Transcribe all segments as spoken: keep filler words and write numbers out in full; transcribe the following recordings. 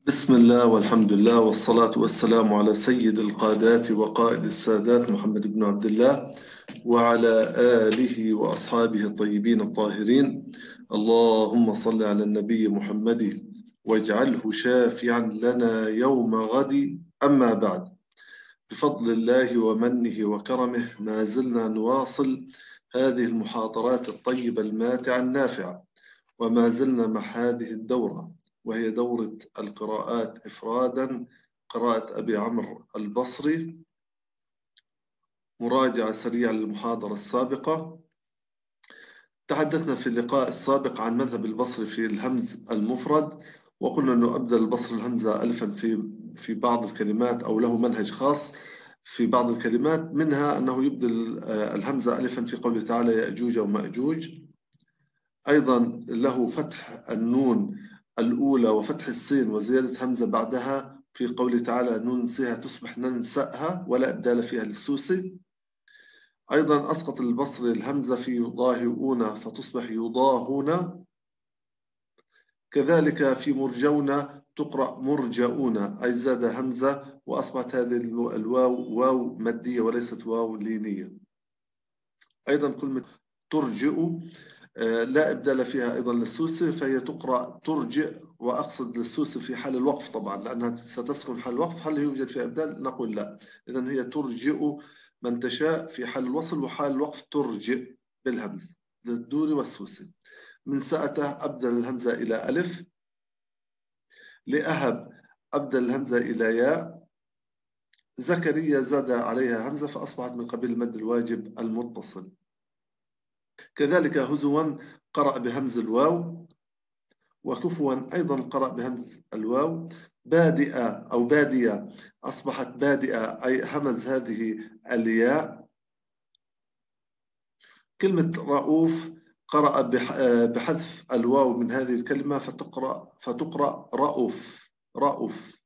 بسم الله والحمد لله والصلاة والسلام على سيد القادات وقائد السادات محمد بن عبد الله وعلى آله وأصحابه الطيبين الطاهرين. اللهم صل على النبي محمد واجعله شافعا لنا يوم غد. أما بعد، بفضل الله ومنه وكرمه ما زلنا نواصل هذه المحاضرات الطيبة الماتعة النافعة، وما زلنا مع هذه الدورة وهي دورة القراءات إفرادا، قراءة أبي عمرو البصري. مراجعة سريعة للمحاضرة السابقة. تحدثنا في اللقاء السابق عن مذهب البصري في الهمز المفرد، وقلنا أنه أبدل البصري الهمزة ألفا في في بعض الكلمات، أو له منهج خاص في بعض الكلمات، منها أنه يبدل الهمزة ألفا في قوله تعالى يأجوج ومأجوج. أيضا له فتح النون الأولى وفتح السين وزيادة همزة بعدها في قوله تعالى ننسها تصبح ننسأها ولا إبدال فيها للسوسي. أيضا أسقط البصري الهمزة في يضاهئون فتصبح يضاهون. كذلك في مرجون تقرأ مرجؤون، أي زاد همزة وأصبحت هذه الواو واو مادية وليست واو لينية. أيضا كلمة ترجئ لا إبدال فيها أيضا للسوسي، فهي تقرأ ترجئ، وأقصد للسوسي في حال الوقف طبعا لأنها ستسكن حال الوقف. هل يوجد فيها إبدال؟ نقول لا. إذن هي ترجئ من تشاء في حال الوصل، وحال الوقف ترجئ بالهمز للدوري والسوسي. من سأته أبدل الهمزة إلى ألف. لأهب أبدل الهمزة إلى ياء. زكريا زاد عليها همزة فأصبحت من قبيل المد الواجب المتصل. كذلك هزوا قرأ بهمز الواو، وكفوا أيضا قرأ بهمز الواو. بادئة أو بادية أصبحت بادئة، أي همز هذه الياء. كلمة رؤوف قرأ بحذف الواو من هذه الكلمة فتقرأ فتقرأ رؤوف رؤوف.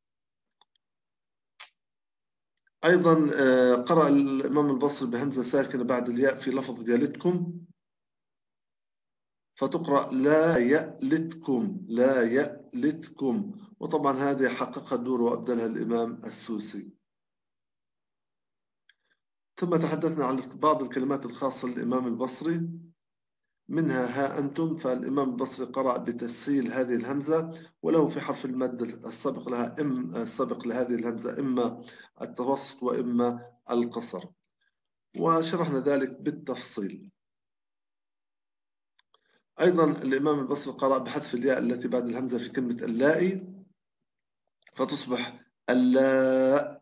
أيضا قرأ الإمام البصري بهمزة ساكنة بعد الياء في لفظ يلدكم فتقرأ لا يألتكم لا يألتكم، وطبعا هذه حققها الدور وأبدلها الإمام السوسي. ثم تحدثنا عن بعض الكلمات الخاصة للإمام البصري، منها ها أنتم، فالإمام البصري قرأ بتسهيل هذه الهمزة، وله في حرف المد السابق لها إم السابق لهذه الهمزة إما التوسط وإما القصر، وشرحنا ذلك بالتفصيل. أيضا الإمام البصري قرأ بحذف الياء التي بعد الهمزة في كلمة اللائي فتصبح اللاء.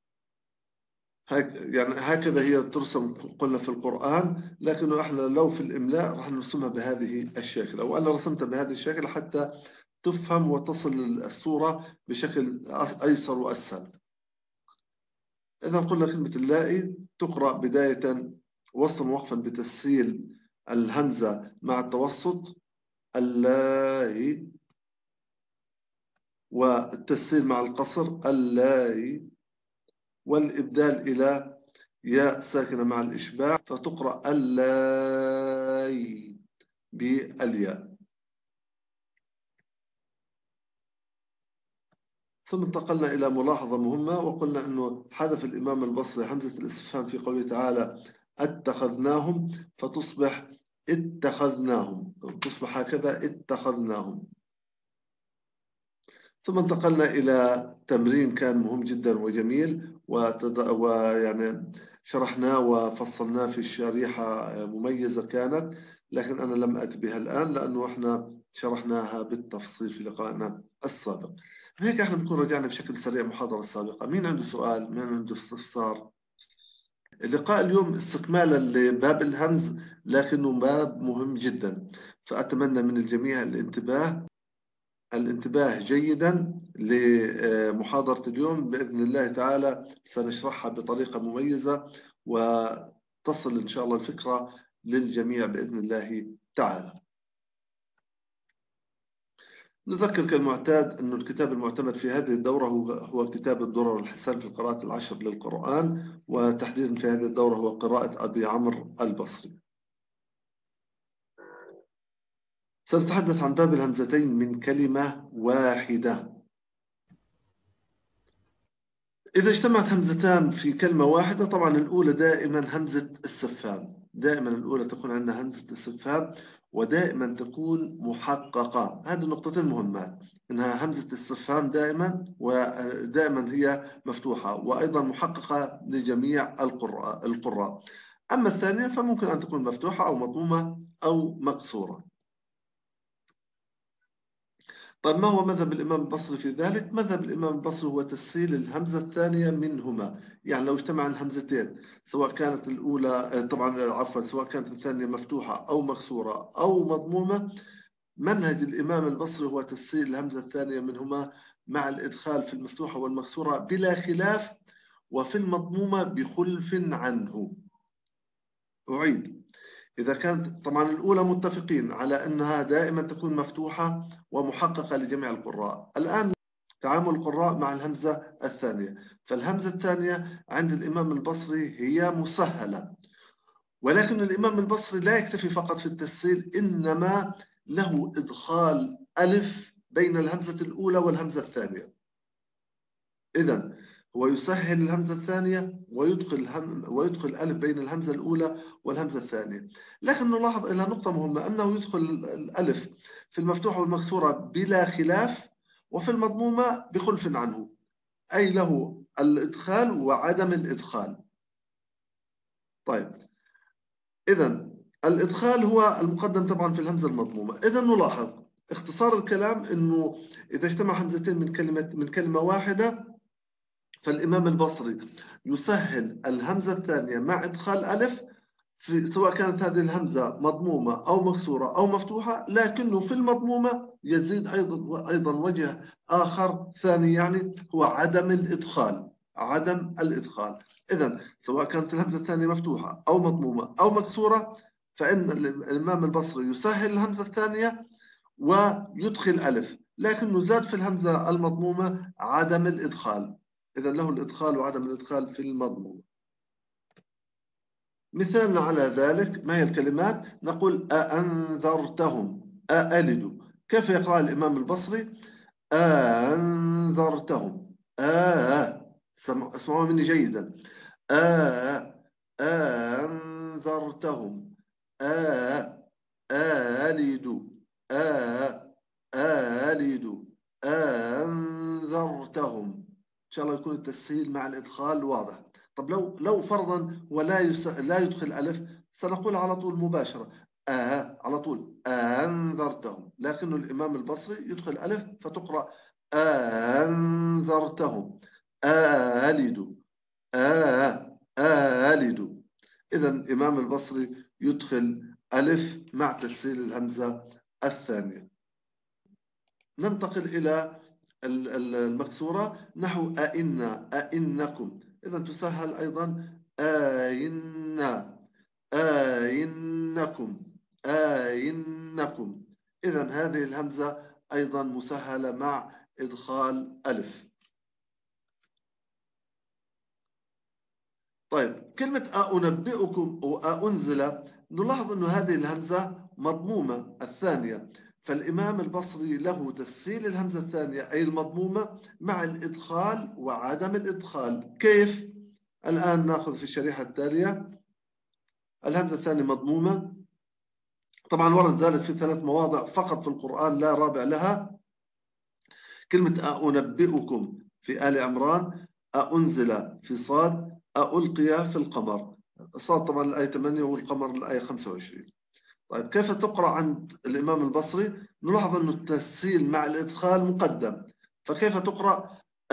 هك يعني هكذا هي ترسم قلنا في القرآن، لكنه احنا لو في الإملاء راح نرسمها بهذه الشكل، أو أنا رسمتها بهذه الشكل حتى تفهم وتصل الصورة بشكل أيسر وأسهل. إذا قلنا كلمة اللائي تقرأ بداية وصلا ووقفا بتسهيل الهمزة مع التوسط اللائي، والتسهيل مع القصر اللائي، والإبدال إلى ياء ساكنة مع الإشباع فتقرأ اللاي بالياء. ثم انتقلنا إلى ملاحظة مهمة، وقلنا أنه حذف الإمام البصري همزة الاستفهام في قوله تعالى اتخذناهم فتصبح اتخذناهم، تصبح هكذا اتخذناهم. ثم انتقلنا إلى تمرين كان مهم جدا وجميل، ويعني شرحناه وفصلناه في الشريحة مميزة كانت، لكن أنا لم أتي بها الآن لأنه إحنا شرحناها بالتفصيل في لقائنا السابق. هيك إحنا بنكون رجعنا بشكل سريع المحاضرة السابقة. مين عنده سؤال؟ مين عنده استفسار؟ اللقاء اليوم استكمالا لباب الهمز، لكنه باب مهم جدا، فأتمنى من الجميع الانتباه الانتباه جيدا لمحاضرة اليوم. بإذن الله تعالى سنشرحها بطريقة مميزة وتصل إن شاء الله الفكرة للجميع بإذن الله تعالى. نذكر كالمعتاد أن الكتاب المعتمد في هذه الدورة هو هو كتاب الدرر الحسان في القراءات العشر للقرآن، وتحديدا في هذه الدورة هو قراءة أبي عمرو البصري. سنتحدث عن باب الهمزتين من كلمة واحدة. إذا اجتمعت همزتان في كلمة واحدة، طبعا الأولى دائما همزة استفهام، دائما الأولى تكون عندنا همزة استفهام، ودائما تكون محققة. هذه النقطتين مهمات، إنها همزة استفهام دائما، ودائما هي مفتوحة، وأيضا محققة لجميع القراء القراء. أما الثانية فممكن أن تكون مفتوحة أو مضمومة أو مكسورة. طيب ما هو مذهب الإمام البصري في ذلك؟ مذهب الإمام البصري هو تسهيل الهمزة الثانية منهما. يعني لو اجتمع الهمزتين، سواء كانت الأولى طبعا عفوا سواء كانت الثانية مفتوحة أو مكسورة أو مضمومة، منهج الإمام البصري هو تسهيل الهمزة الثانية منهما مع الإدخال في المفتوحة والمكسورة بلا خلاف، وفي المضمومة بخلف عنه. أعيد، إذا كانت طبعا الأولى متفقين على أنها دائما تكون مفتوحة ومحققة لجميع القراء. الآن تعامل القراء مع الهمزة الثانية، فالهمزة الثانية عند الإمام البصري هي مسهلة، ولكن الإمام البصري لا يكتفي فقط في التسهيل، إنما له إدخال ألف بين الهمزة الأولى والهمزة الثانية. إذن هو يسهل الهمزة الثانية ويدخل هم ويدخل ألف بين الهمزة الأولى والهمزة الثانية. لكن نلاحظ إلى نقطة مهمة، أنه يدخل الألف في المفتوحة والمكسورة بلا خلاف، وفي المضمومة بخلف عنه، أي له الإدخال وعدم الإدخال. طيب، إذن الإدخال هو المقدم طبعا في الهمزة المضمومة. إذن نلاحظ اختصار الكلام، أنه إذا اجتمع همزتين من كلمة من كلمة واحدة، فالإمام البصري يسهل الهمزة الثانية مع إدخال ألف، في سواء كانت هذه الهمزة مضمومة أو مكسورة أو مفتوحة، لكنه في المضمومة يزيد أيضا أيضا وجه آخر ثاني، يعني هو عدم الإدخال. عدم الإدخال. إذن سواء كانت الهمزة الثانية مفتوحة أو مضمومة أو مكسورة، فإن الإمام البصري يسهل الهمزة الثانية ويدخل ألف، لكنه زاد في الهمزة المضمومة عدم الإدخال. إذا له الإدخال وعدم الإدخال في المضمومة. مثال على ذلك، ما هي الكلمات؟ نقول أأنذرتهم، أألد. كيف يقرأ الإمام البصري؟ أأنذرتهم، آه اسمعوا مني جيدا، آه أأنذرتهم، آه آلد، آه آلد، أنذرتهم. إن شاء الله يكون التسهيل مع الإدخال واضح. طب لو لو فرضا ولا يس... لا يدخل ألف، سنقول على طول مباشرة آه على طول أنذرتهم، لكن الإمام البصري يدخل ألف فتقرأ أنذرتهم، آلد، آه آلد. إذا الإمام البصري يدخل ألف مع تسهيل الهمزة الثانية. ننتقل إلى المكسورة، نحو أئن، أئنكم. إذا تسهل أيضا آئن، آئنكم، آئنكم. إذا هذه الهمزة أيضا مسهلة مع إدخال ألف. طيب، كلمة أنبئكم أو أنزل، نلاحظ أن هذه الهمزة مضمومة الثانية، فالإمام البصري له تسهيل الهمزة الثانية أي المضمومة مع الإدخال وعدم الإدخال. كيف؟ الآن نأخذ في الشريحة التالية. الهمزة الثانية مضمومة، طبعا ورد ذلك في ثلاث مواضع فقط في القرآن، لا رابع لها. كلمة أنبئكم في آل عمران، أنزل في صاد، ألقي في القمر. صاد طبعا الآية ثمانية والقمر الآية خمسة وعشرين. طيب، كيف تقرأ عند الإمام البصري؟ نلاحظ أن التسهيل مع الإدخال مقدم، فكيف تقرأ؟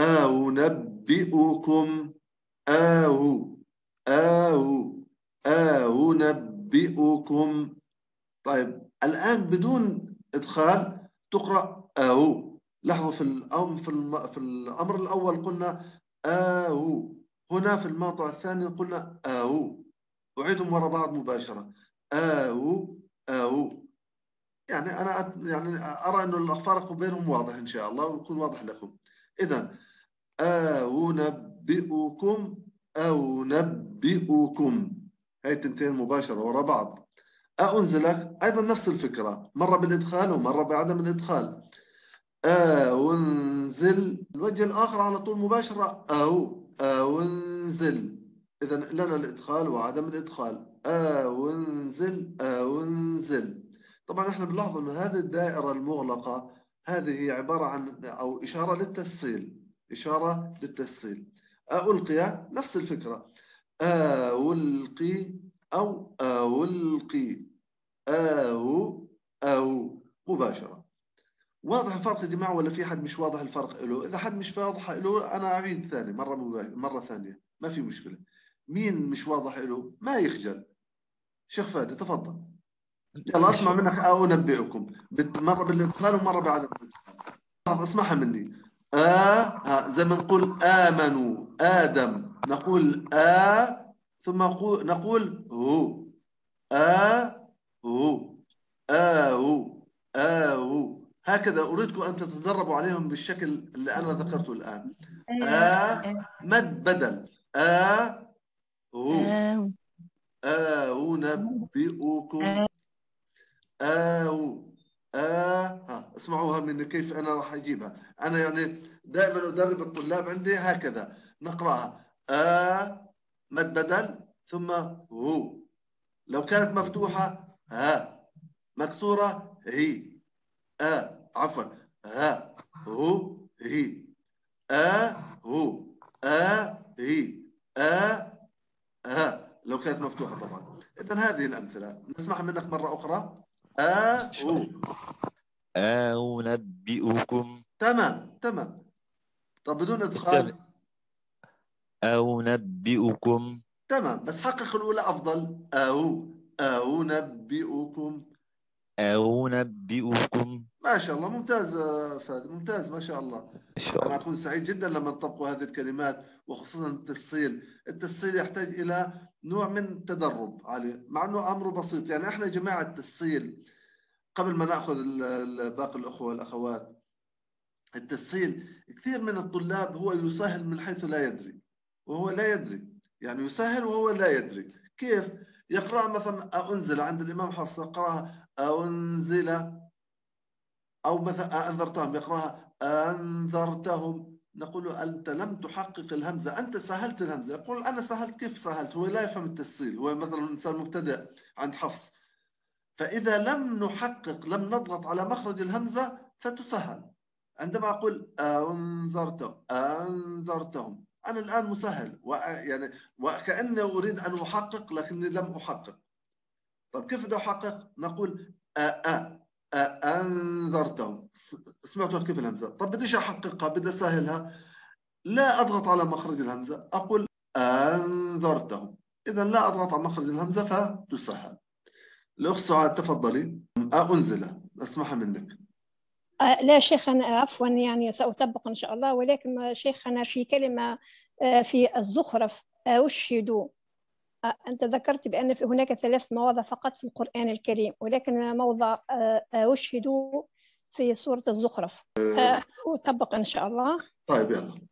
أنبئكم، آو آو آو نبئكم. طيب، الآن بدون إدخال تقرأ آو. لاحظوا في الأمر في, الم... في الأمر الأول قلنا آو، هنا في الموضع الثاني قلنا آو. أعيدهم وراء بعض مباشرة، آو آو. يعني أنا يعني أرى أن الفرق بينهم واضح إن شاء الله ويكون واضح لكم. إذا آو نبئكم، أو نبئكم، هاي التنتين مباشرة وراء بعض. أنزلك أيضا نفس الفكرة، مرة بالإدخال ومرة بعدم الإدخال. أنزل الوجه الآخر على طول مباشرة، أو أونزل. إذا لنا الإدخال وعدم الإدخال. أونزل أونزل. طبعا احنا بنلاحظ أن هذه الدائرة المغلقة هذه هي عبارة عن أو إشارة للتسهيل، إشارة للتسهيل. ألقي نفس الفكرة، ألقي أو ألقي، أو أو مباشرة. واضح الفرق يا جماعة ولا في حد مش واضح الفرق له؟ إذا حد مش واضح له أنا أعيد ثاني مرة مرة ثانية، ما في مشكلة. مين مش واضح له ما يخجل. شيخ فادي تفضل. يلا أسمع منك أو أنبئكم مرة بالإدخال ومرة بعدم الإدخال. اسمعها مني. آ زي ما نقول آمنوا آدم نقول آ ثم نقول هو. آ هو آو آو. هكذا أريدكم أن تتدربوا عليهم بالشكل اللي أنا ذكرته الآن. آ مد بدل آ هو. آو نبئكم. آو آ ها اسمعوها مني كيف أنا راح أجيبها. أنا يعني دائما أدرب الطلاب عندي هكذا نقرأها. آ مد بدل ثم هو. لو كانت مفتوحة ها، مكسورة هي. آ عفوا ها هو هي. آ هو آ هي آ ها. لو كانت مفتوحة طبعا. إذن هذه الأمثلة نسمعها منك مرة أخرى. آ هو. أنبئكم. تمام تمام. طب بدون الثاني إدخال. أنبئكم. تمام بس حقق الأولى أفضل. أو أو نبئكم. أنبئكم. ما شاء الله ممتاز فادي، ممتاز ما شاء الله. إن شاء أنا الله. أكون سعيد جدا لما تطبقوا هذه الكلمات وخصوصا التسهيل. التسهيل يحتاج إلى نوع من التدرب عليه مع أنه أمره بسيط. يعني إحنا يا جماعة التسهيل قبل ما نأخذ باقي الأخوة والأخوات، التسهيل كثير من الطلاب هو يسهل من حيث لا يدري وهو لا يدري. يعني يسهل وهو لا يدري. كيف؟ يقرأ مثلا أنزل عند الإمام حفص يقرأها أنزل، أو مثلا أنذرتهم يقرأها أنذرتهم. نقول له أنت لم تحقق الهمزة، أنت سهلت الهمزة. يقول أنا سهلت. كيف سهلت؟ هو لا يفهم التسهيل، هو مثلا إنسان مبتدئ عند حفص. فإذا لم نحقق لم نضغط على مخرج الهمزة فتسهل. عندما أقول أنذرتهم أنذرتهم أنا الآن مسهل يعني وكأني أريد أن أحقق لكني لم أحقق. طب كيف بدي أحقق؟ نقول أ أ أنذرتهم. سمعتوا كيف الهمزة؟ طب بديش أحققها بدي أسهلها. لا أضغط على مخرج الهمزة أقول أنذرتهم. إذا لا أضغط على مخرج الهمزة فتسهل. الأخت سعاد تفضلي. أنزل أسمعها منك. آه لا شيخنا عفوا يعني سأطبق إن شاء الله، ولكن شيخنا في كلمة آه في الزخرف أشهد. آه أنت ذكرت بأن في هناك ثلاث مواضع فقط في القرآن الكريم، ولكن موضع آه أشهد في سورة الزخرف. آه أطبق إن شاء الله. طيب يلا.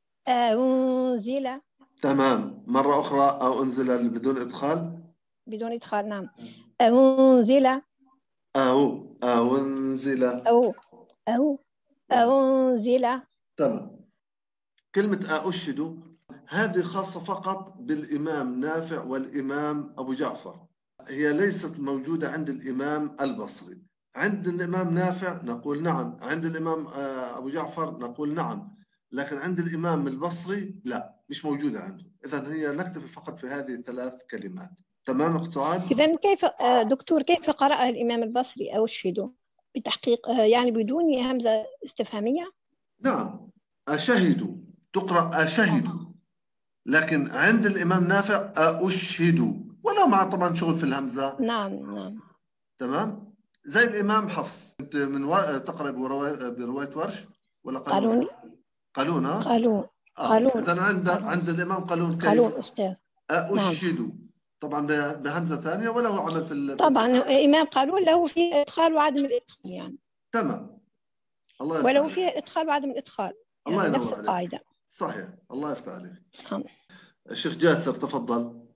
أنزل. تمام مرة أخرى. أو أنزل بدون إدخال. بدون إدخال نعم. أنزل. أو أو أنزل. أو أو أنزل. تمام. كلمة أشهد هذه خاصة فقط بالإمام نافع والإمام أبو جعفر، هي ليست موجودة عند الإمام البصري. عند الإمام نافع نقول نعم، عند الإمام أبو جعفر نقول نعم، لكن عند الإمام البصري لا مش موجودة عنده. إذن هي نكتفي فقط في هذه الثلاث كلمات. تمام أخت سعاد؟ إذن كيف دكتور كيف قرأ الإمام البصري أشهد بتحقيق يعني بدون همزة استفهامية؟ نعم أشهد تقرأ أشهد، لكن عند الإمام نافع أشهد ولا مع طبعا شغل في الهمزة. نعم نعم. تمام. زي الإمام حفص. أنت من و... تقرأ برواية برواية ورش ولا قالون؟ قالون. ها؟ قالون. آه. قالون. إذا عند قالون. عند الإمام قالون كيف؟ قالون أستاذ. أشهد. نعم. طبعا بهمزة ثانية ولا هو عمل في ال... طبعا إمام قالون له فيه إدخال وعدم الإدخال يعني. تمام. الله يفتح ولو عليك. فيه إدخال وعدم الإدخال يعني الله نفس ينور عليك. القاعدة. صحيح. الله يفتح عليك. نعم. الشيخ جاسر تفضل.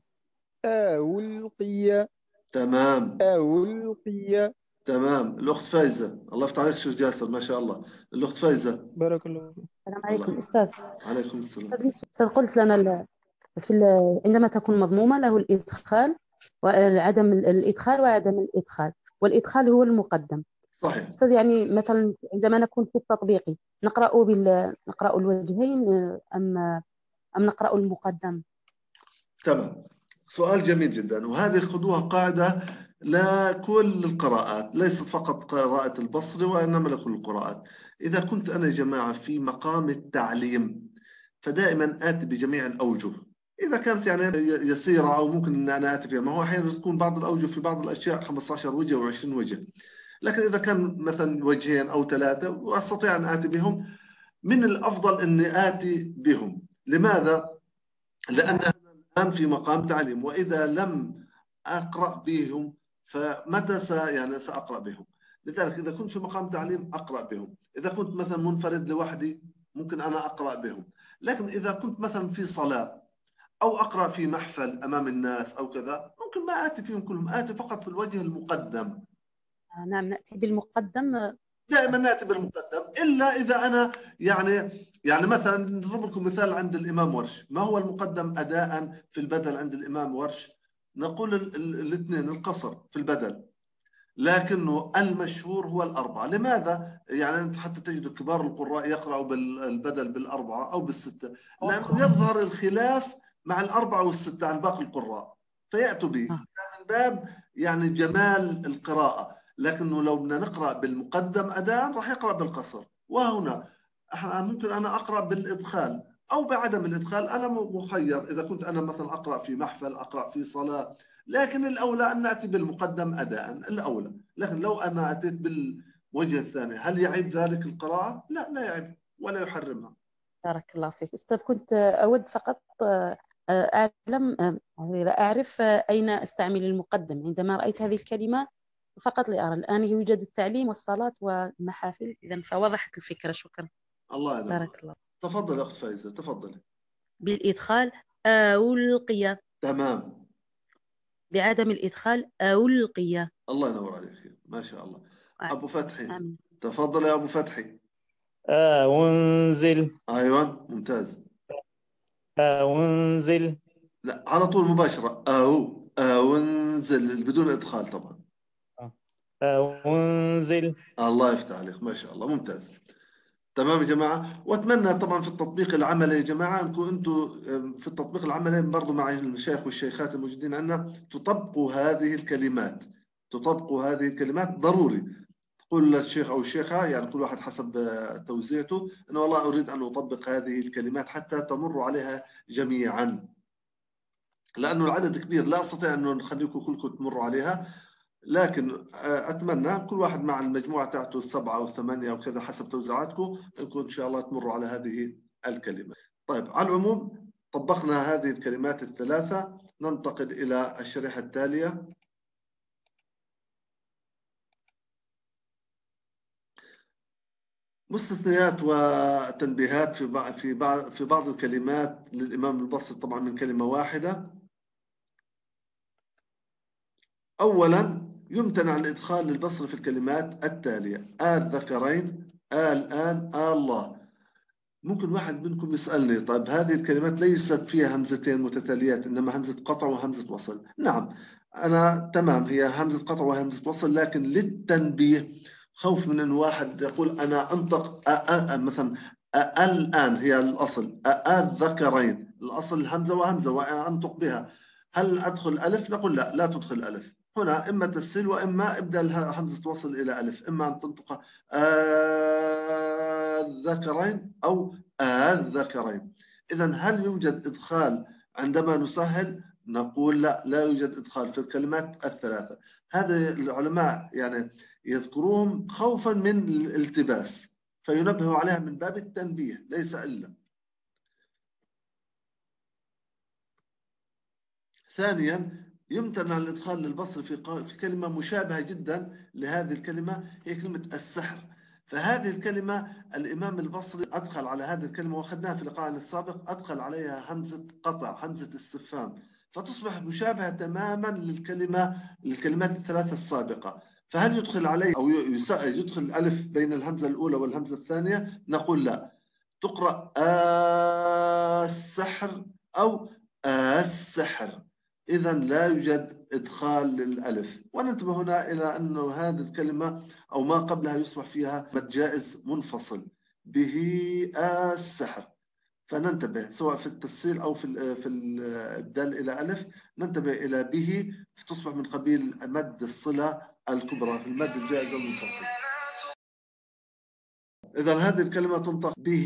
ألقي. تمام. ألقي. تمام. الأخت فايزة. الله يفتح عليك شيخ جاسر ما شاء الله. الأخت فايزة. بارك الله فيك. السلام عليكم أستاذ. عليكم السلام. أستاذ قلت لنا في عندما تكون مضمومة له الإدخال وعدم الإدخال وعدم الإدخال، والإدخال هو المقدم. صحيح. أستاذ يعني مثلا عندما نكون في التطبيقي نقرأ بال نقرأ الوجهين أم أم نقرأ المقدم؟ تمام، سؤال جميل جدا، وهذه خذوها قاعدة لكل القراءات، ليست فقط قراءة البصري وإنما لكل القراءات. إذا كنت أنا يا جماعة في مقام التعليم فدائما آتي بجميع الأوجه، إذا كانت يعني يسيرة أو ممكن أن أنا آتي فيها، ما هو أحيانا تكون بعض الأوجه في بعض الأشياء خمسة عشر وجه وعشرين وجه، لكن إذا كان مثلا وجهين أو ثلاثة وأستطيع أن آتي بهم، من الأفضل أني آتي بهم. لماذا؟ لأن الآن في مقام تعليم، وإذا لم أقرأ بهم فمتى س... يعني سأقرأ بهم؟ لذلك إذا كنت في مقام تعليم أقرأ بهم، إذا كنت مثلا منفرد لوحدي ممكن أنا أقرأ بهم، لكن إذا كنت مثلا في صلاة أو أقرأ في محفل أمام الناس أو كذا ممكن ما آتي فيهم كلهم، آتي فقط في الوجه المقدم. نعم، نأتي بالمقدم، دائما نأتي بالمقدم، إلا إذا أنا يعني يعني مثلا نضرب لكم مثال عند الإمام ورش. ما هو المقدم أداء في البدل عند الإمام ورش؟ نقول الاثنين القصر في البدل، لكنه المشهور هو الأربعة. لماذا؟ يعني أنت حتى تجد كبار القراء يقرأوا بالبدل بالأربعة أو بالستة، لأنه يظهر الخلاف مع الأربعة والستة عن باقي القراء فيأتوا به من باب يعني جمال القراءة. لكنه لو بدنا نقرأ بالمقدم أداء راح يقرأ بالقصر. وهنا احنا ممكن أنا أقرأ بالإدخال أو بعدم الإدخال، أنا مخير. إذا كنت أنا مثلا أقرأ في محفل، أقرأ في صلاة، لكن الأولى أن نأتي بالمقدم أداء الأولى. لكن لو أنا أتيت بالوجه الثاني هل يعيب ذلك القراءة؟ لا، لا يعيب ولا يحرمها. بارك الله فيك أستاذ. كنت أود فقط أعلم أعرف أين أستعمل المقدم عندما رأيت هذه الكلمة فقط لأرى. الآن يوجد التعليم والصلاة والمحافل، إذا فوضحت الفكرة. شكرا. الله ينور. بارك الله. تفضل أخت فايزة، تفضلي. بالإدخال ألقي. تمام. بعدم الإدخال ألقي. الله ينور عليك، ما شاء الله. أبو فتحي. آمين. تفضل يا أبو فتحي. أنزل. أيوة ممتاز. أنزل. لا، على طول مباشرة. أو أنزل بدون إدخال طبعا. أنزل. الله يفتح عليك، ما شاء الله، ممتاز. تمام يا جماعة. وأتمنى طبعا في التطبيق العملي يا جماعة أنكم أنتم في التطبيق العملي برضو مع المشايخ والشيخات الموجودين عندنا تطبقوا هذه الكلمات، تطبقوا هذه الكلمات ضروري. تقول للشيخ أو الشيخة، يعني كل واحد حسب توزيعته، أنه والله أريد أن أطبق هذه الكلمات حتى تمروا عليها جميعا، لأنه العدد كبير لا أستطيع أنه نخليكم كلكم تمروا عليها، لكن أتمنى كل واحد مع المجموعة تاعته السبعة أو الثمانية أو كذا حسب توزيعاتكم أنكم إن شاء الله تمروا على هذه الكلمة. طيب، على العموم طبقنا هذه الكلمات الثلاثة. ننتقل إلى الشريحة التالية. مستثنيات وتنبيهات في بعض في بعض في بعض الكلمات للإمام البصري، طبعا من كلمة واحدة. أولا، يمتنع الإدخال للبصري في الكلمات التالية: الذكرين، الآن، الله. ممكن واحد منكم يسألني: طيب هذه الكلمات ليست فيها همزتين متتاليات إنما همزة قطع وهمزة وصل. نعم، أنا تمام، هي همزة قطع وهمزة وصل، لكن للتنبيه خوف من أن واحد يقول أنا أنطق أ أ مثلا أ الآن هي الأصل، الذكرين الأصل همزة وهمزة وأنطق بها، هل أدخل ألف؟ نقول لا، لا تدخل ألف. هنا إما تسهيل وإما إبدال همزة وصل إلى ألف، إما أن تنطق الذكرين أو الذكرين. إذن هل يوجد إدخال عندما نسهل؟ نقول لا، لا يوجد إدخال في الكلمات الثلاثة. هذا العلماء يعني يذكروهم خوفا من الالتباس، فينبهوا عليها من باب التنبيه ليس إلا. ثانيا، يمتنع الإدخال للبصري في في كلمة مشابهة جدا لهذه الكلمة، هي كلمة السحر. فهذه الكلمة الإمام البصري أدخل على هذه الكلمة، وأخذناها في اللقاء السابق، أدخل عليها همزة قطع، همزة استفهام، فتصبح مشابهة تماما للكلمة للكلمات الثلاثة السابقة. فهل يدخل عليه أو يدخل الألف بين الهمزة الأولى والهمزة الثانية؟ نقول لا. تقرأ السحر أو السحر. إذا لا يوجد إدخال للألف. وننتبه هنا إلى أن هذه الكلمة أو ما قبلها يصبح فيها مد جائز منفصل، به السحر. فننتبه سواء في التفصيل أو في في الإبدال إلى ألف، ننتبه إلى به فتصبح من قبيل مد الصلة الكبرى في المد الجائز المنفصل. إذا هذه الكلمة تنطق به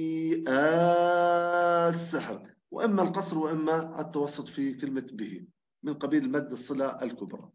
السحر، وإما القصر وإما التوسط في كلمة به من قبيل مد الصلة الكبرى.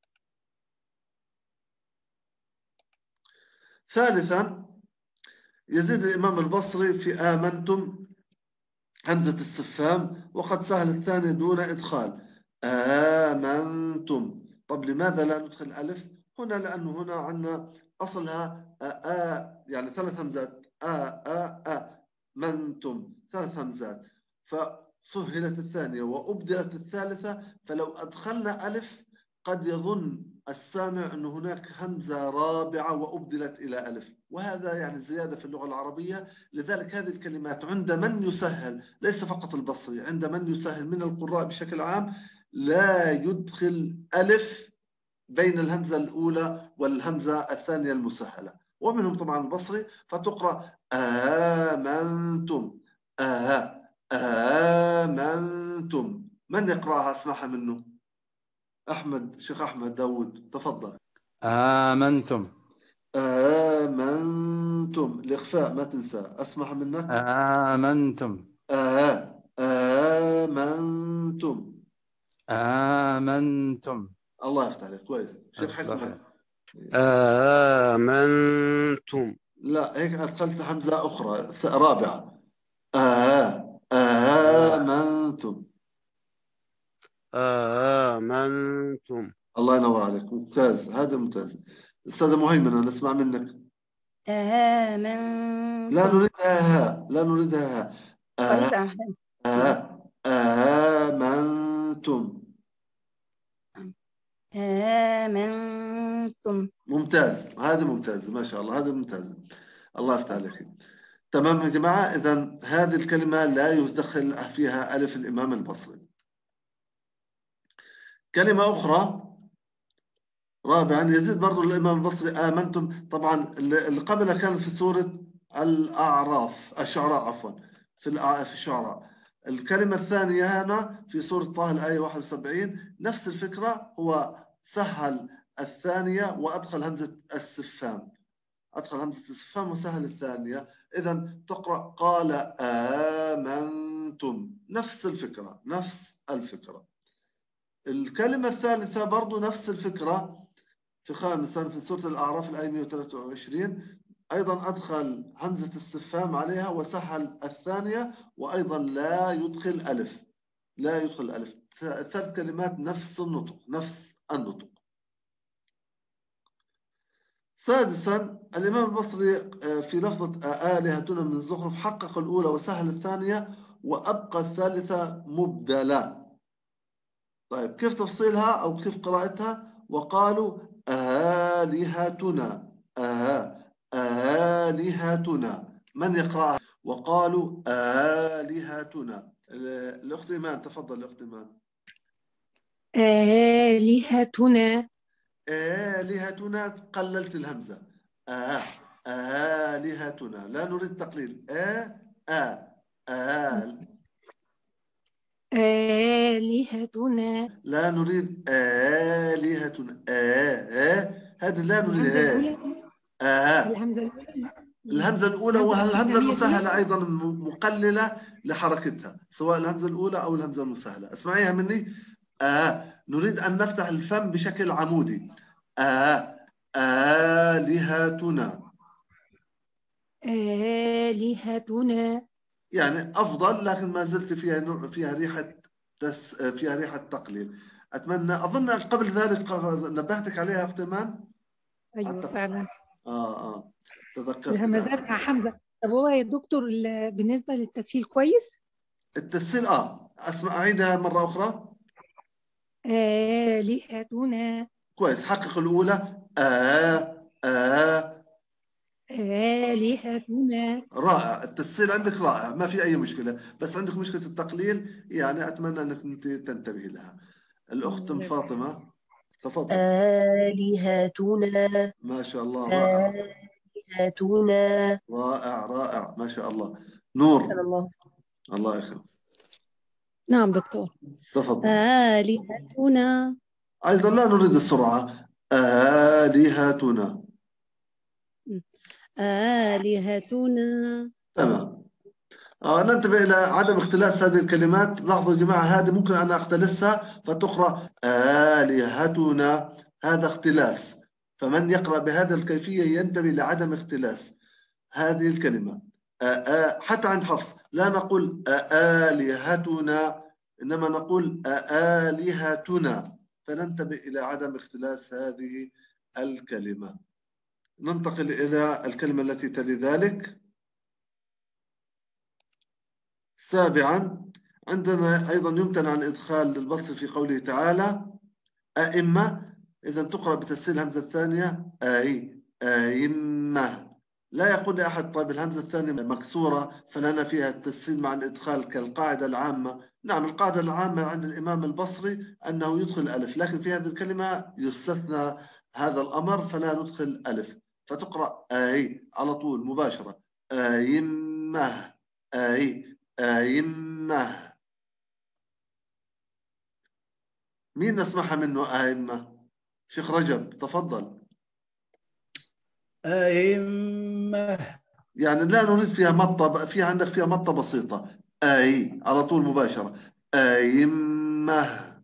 ثالثا يزيد الإمام البصري في آمنتم همزة السفام، وقد سهل الثاني دون إدخال آمنتم. طب لماذا لا ندخل الألف هنا؟ لأنه هنا عندنا أصلها آ آ يعني ثلاث همزات، آ آ آ منتم ثلاث همزات، فسهلت الثانية وأبدلت الثالثة. فلو أدخلنا ألف قد يظن السامع أن هناك همزة رابعة وأبدلت إلى ألف، وهذا يعني زيادة في اللغة العربية. لذلك هذه الكلمات عند من يسهل، ليس فقط البصري، عند من يسهل من القراء بشكل عام لا يدخل ألف بين الهمزة الأولى والهمزة الثانية المسهلة، ومنهم طبعا البصري. فتقرأ آمنتم، آه آمنتم. من يقرأها اسمعها منه؟ أحمد، شيخ أحمد داود تفضل. آمنتم آمنتم، الإخفاء ما تنسى، أسمع منك. آمنتم آه آمنتم آمنتم. الله يفتح عليك، كويس. شيخ حكمة آمنتم. لا، هيك أدخلت همزة أخرى رابعة. آه آمنتم آمنتم. الله ينور عليك، ممتاز، هذا ممتاز. أستاذة مهيمنة نسمع منك. آمنتم. لا نريدها ها، لا نريدها ها. آه آه آمنتم. آمنتم. ممتاز، هذا ممتاز، ما شاء الله، هذا ممتاز. الله يفتح عليك. تمام يا جماعة. إذا هذه الكلمة لا يدخل فيها ألف الإمام البصري. كلمة أخرى رابعا يزيد برضو الإمام البصري آمنتم. طبعا اللي قبلها كانت في سورة الأعراف، الشعراء عفوا، في في الشعراء. الكلمة الثانية هنا في سورة طه الآية واحد وسبعين نفس الفكرة، هو سهل الثانية وأدخل همزة السفام، أدخل همزة السفام وسهل الثانية. إذا تقرأ قال آمنتم، نفس الفكرة، نفس الفكرة. الكلمة الثالثة برضو نفس الفكرة في خامسا في سورة الأعراف الآية مئة وثلاثة وعشرين، أيضا أدخل همزة السفام عليها وسهل الثانية، وأيضا لا يدخل ألف، لا يدخل ألف. ثلاث كلمات نفس النطق، نفس النطق. سادسا الإمام البصري في لفظة آلهتنا من الزخرف حقق الأولى وسهل الثانية وأبقى الثالثة مبدلة. طيب كيف تفصيلها أو كيف قراءتها؟ وقالوا آلهتنا، آه آلهتنا. من يقرأها؟ وقالوا آلهتنا. الأخت إيمان تفضل. الأخت إيمان. آلهتنا. آلهتنا قللت الهمزة. آه آلهتنا، لا نريد تقليل. آ آ آل آلهتنا، لا نريد آلهتنا. آ آ هذا لا نريد. الهمزة الأولى. آه الهمزة الأولى. الهمزة الأولى والهمزة المسهلة أيضا مقللة لحركتها، سواء الهمزة الأولى أو الهمزة المسهلة. اسمعيها مني. آه نريد أن نفتح الفم بشكل عمودي. آه آلهتنا، آلهتنا. يعني أفضل، لكن ما زلت فيها فيها ريحة تس فيها ريحة تقليل. أتمنى، أظن قبل ذلك نبهتك عليها أخت إيمان. أيوة فعلا. آه آه تذكرت الهمزات مع حمزة. طب هو يا دكتور بالنسبة للتسهيل كويس؟ التسهيل آه أسمع، أعيدها مرة أخرى. آلهتنا. كويس، حقق الأولى. آه آه آلهتنا. رائع، التسجيل عندك رائع، ما في أي مشكلة، بس عندك مشكلة التقليل، يعني أتمنى أنك أنت تنتبهي لها. الأخت أم فاطمة تفضل. آلهتنا. ما شاء الله، رائع آلهتنا. رائع رائع، ما شاء الله. نور. الله الله يخليك. نعم دكتور. تفضل. آلهتنا. أيضا لا نريد السرعة. آلهتنا. آلهتنا. تمام. آه ننتبه إلى عدم اختلاس هذه الكلمات. لاحظوا يا جماعة، هذه ممكن أنا أختلسها فتقرأ آلهتنا، هذا اختلاس. فمن يقرأ بهذه الكيفية ينتبه لعدم اختلاس هذه الكلمة. آه آه حتى عند حفص لا نقول آلهتنا، إنما نقول آلهتنا، فننتبه إلى عدم اختلاس هذه الكلمة. ننتقل إلى الكلمة التي تلي ذلك. سابعا، عندنا أيضا يمتنع الإدخال للبصر في قوله تعالى أئمة، إذا تقرأ بتسهيل الهمزة الثانية أي أئمة. لا يقول لأحد طيب الهمزة الثانية مكسورة فلنا فيها التسهيل مع الإدخال كالقاعدة العامة. نعم، القاعدة العامة عند الإمام البصري أنه يدخل ألف، لكن في هذه الكلمة يستثنى هذا الأمر فلا ندخل ألف، فتقرأ أي على طول مباشرة أئمة أي أئمة. مين نسمعها منه أئمة؟ شيخ رجب تفضل. أئمة. يعني لا نريد فيها مطة، في عندك فيها مطة بسيطة، أي على طول مباشرة أئمة.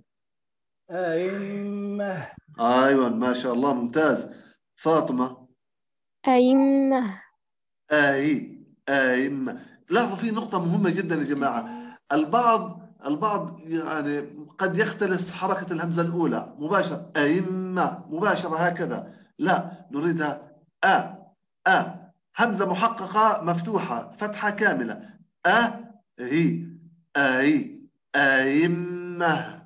أئمة. أيوة ما شاء الله، ممتاز. فاطمة. أئمة. أي أئمة. لاحظوا في نقطة مهمة جدا يا جماعة، البعض البعض يعني قد يختلس حركة الهمزة الأولى مباشرة أئمة مباشرة هكذا، لا نريدها أ أ همزة محققة مفتوحة فتحة كاملة أ هي أي أئمة.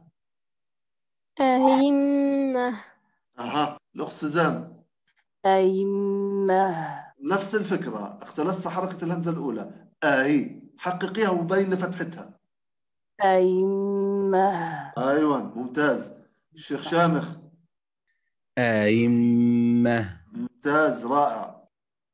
أئمة. أها الأخت سوزان. أئمة. نفس الفكرة، اختلست حركة الهمزة الأولى أي، حققيها وبين فتحتها أئمة. أيوة ممتاز. الشيخ شامخ. أئمة. ممتاز رائع.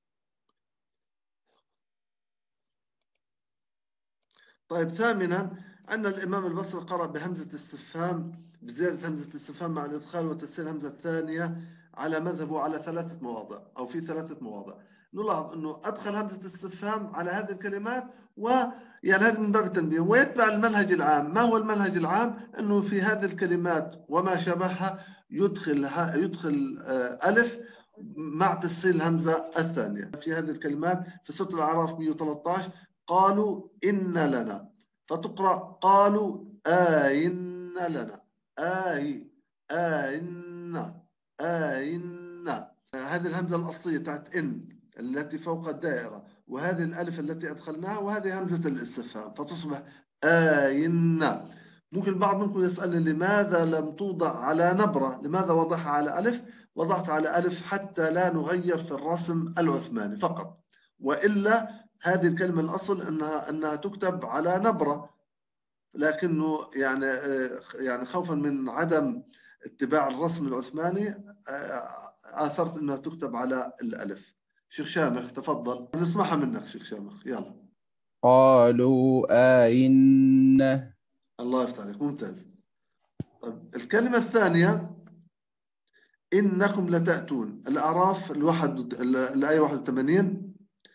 طيب ثامنا، عندنا الإمام البصري قرأ بهمزة الاستفهام، بزيادة همزة الاستفهام مع الإدخال وتسهيل الهمزة الثانية على مذهبه على ثلاثة مواضع أو في ثلاثة مواضع. نلاحظ أنه أدخل همزة الاستفهام على هذه الكلمات، ويعني هذا من باب التنبيه، ويتبع المنهج العام. ما هو المنهج العام؟ أنه في هذه الكلمات وما شابهها يدخل يدخل ألف مع تسهيل الهمزة الثانية. في هذه الكلمات في سورة الأعراف مئة وثلاثة عشر قالوا إن لنا، فتقرأ قالوا آئن لنا آي آئن آئن. هذه الهمزة الأصلية تاعت إن التي فوق الدائرة، وهذه الألف التي أدخلناها، وهذه همزة الاستفهام فتصبح آئن. ممكن البعض منكم يسألني لماذا لم توضع على نبرة؟ لماذا وضعها على ألف؟ وضعت على ألف حتى لا نغير في الرسم العثماني فقط، وإلا هذه الكلمة الأصل أنها أنها تكتب على نبرة، لكنه يعني يعني خوفا من عدم اتباع الرسم العثماني آثرت أنها تكتب على الألف. شيخ شامخ تفضل، نسمعها منك شيخ شامخ، يلا. قالوا آئن. الله يفتح عليك، ممتاز. طيب الكلمة الثانية إنكم لتأتون، الأعراف الواحد الآية واحد وثمانين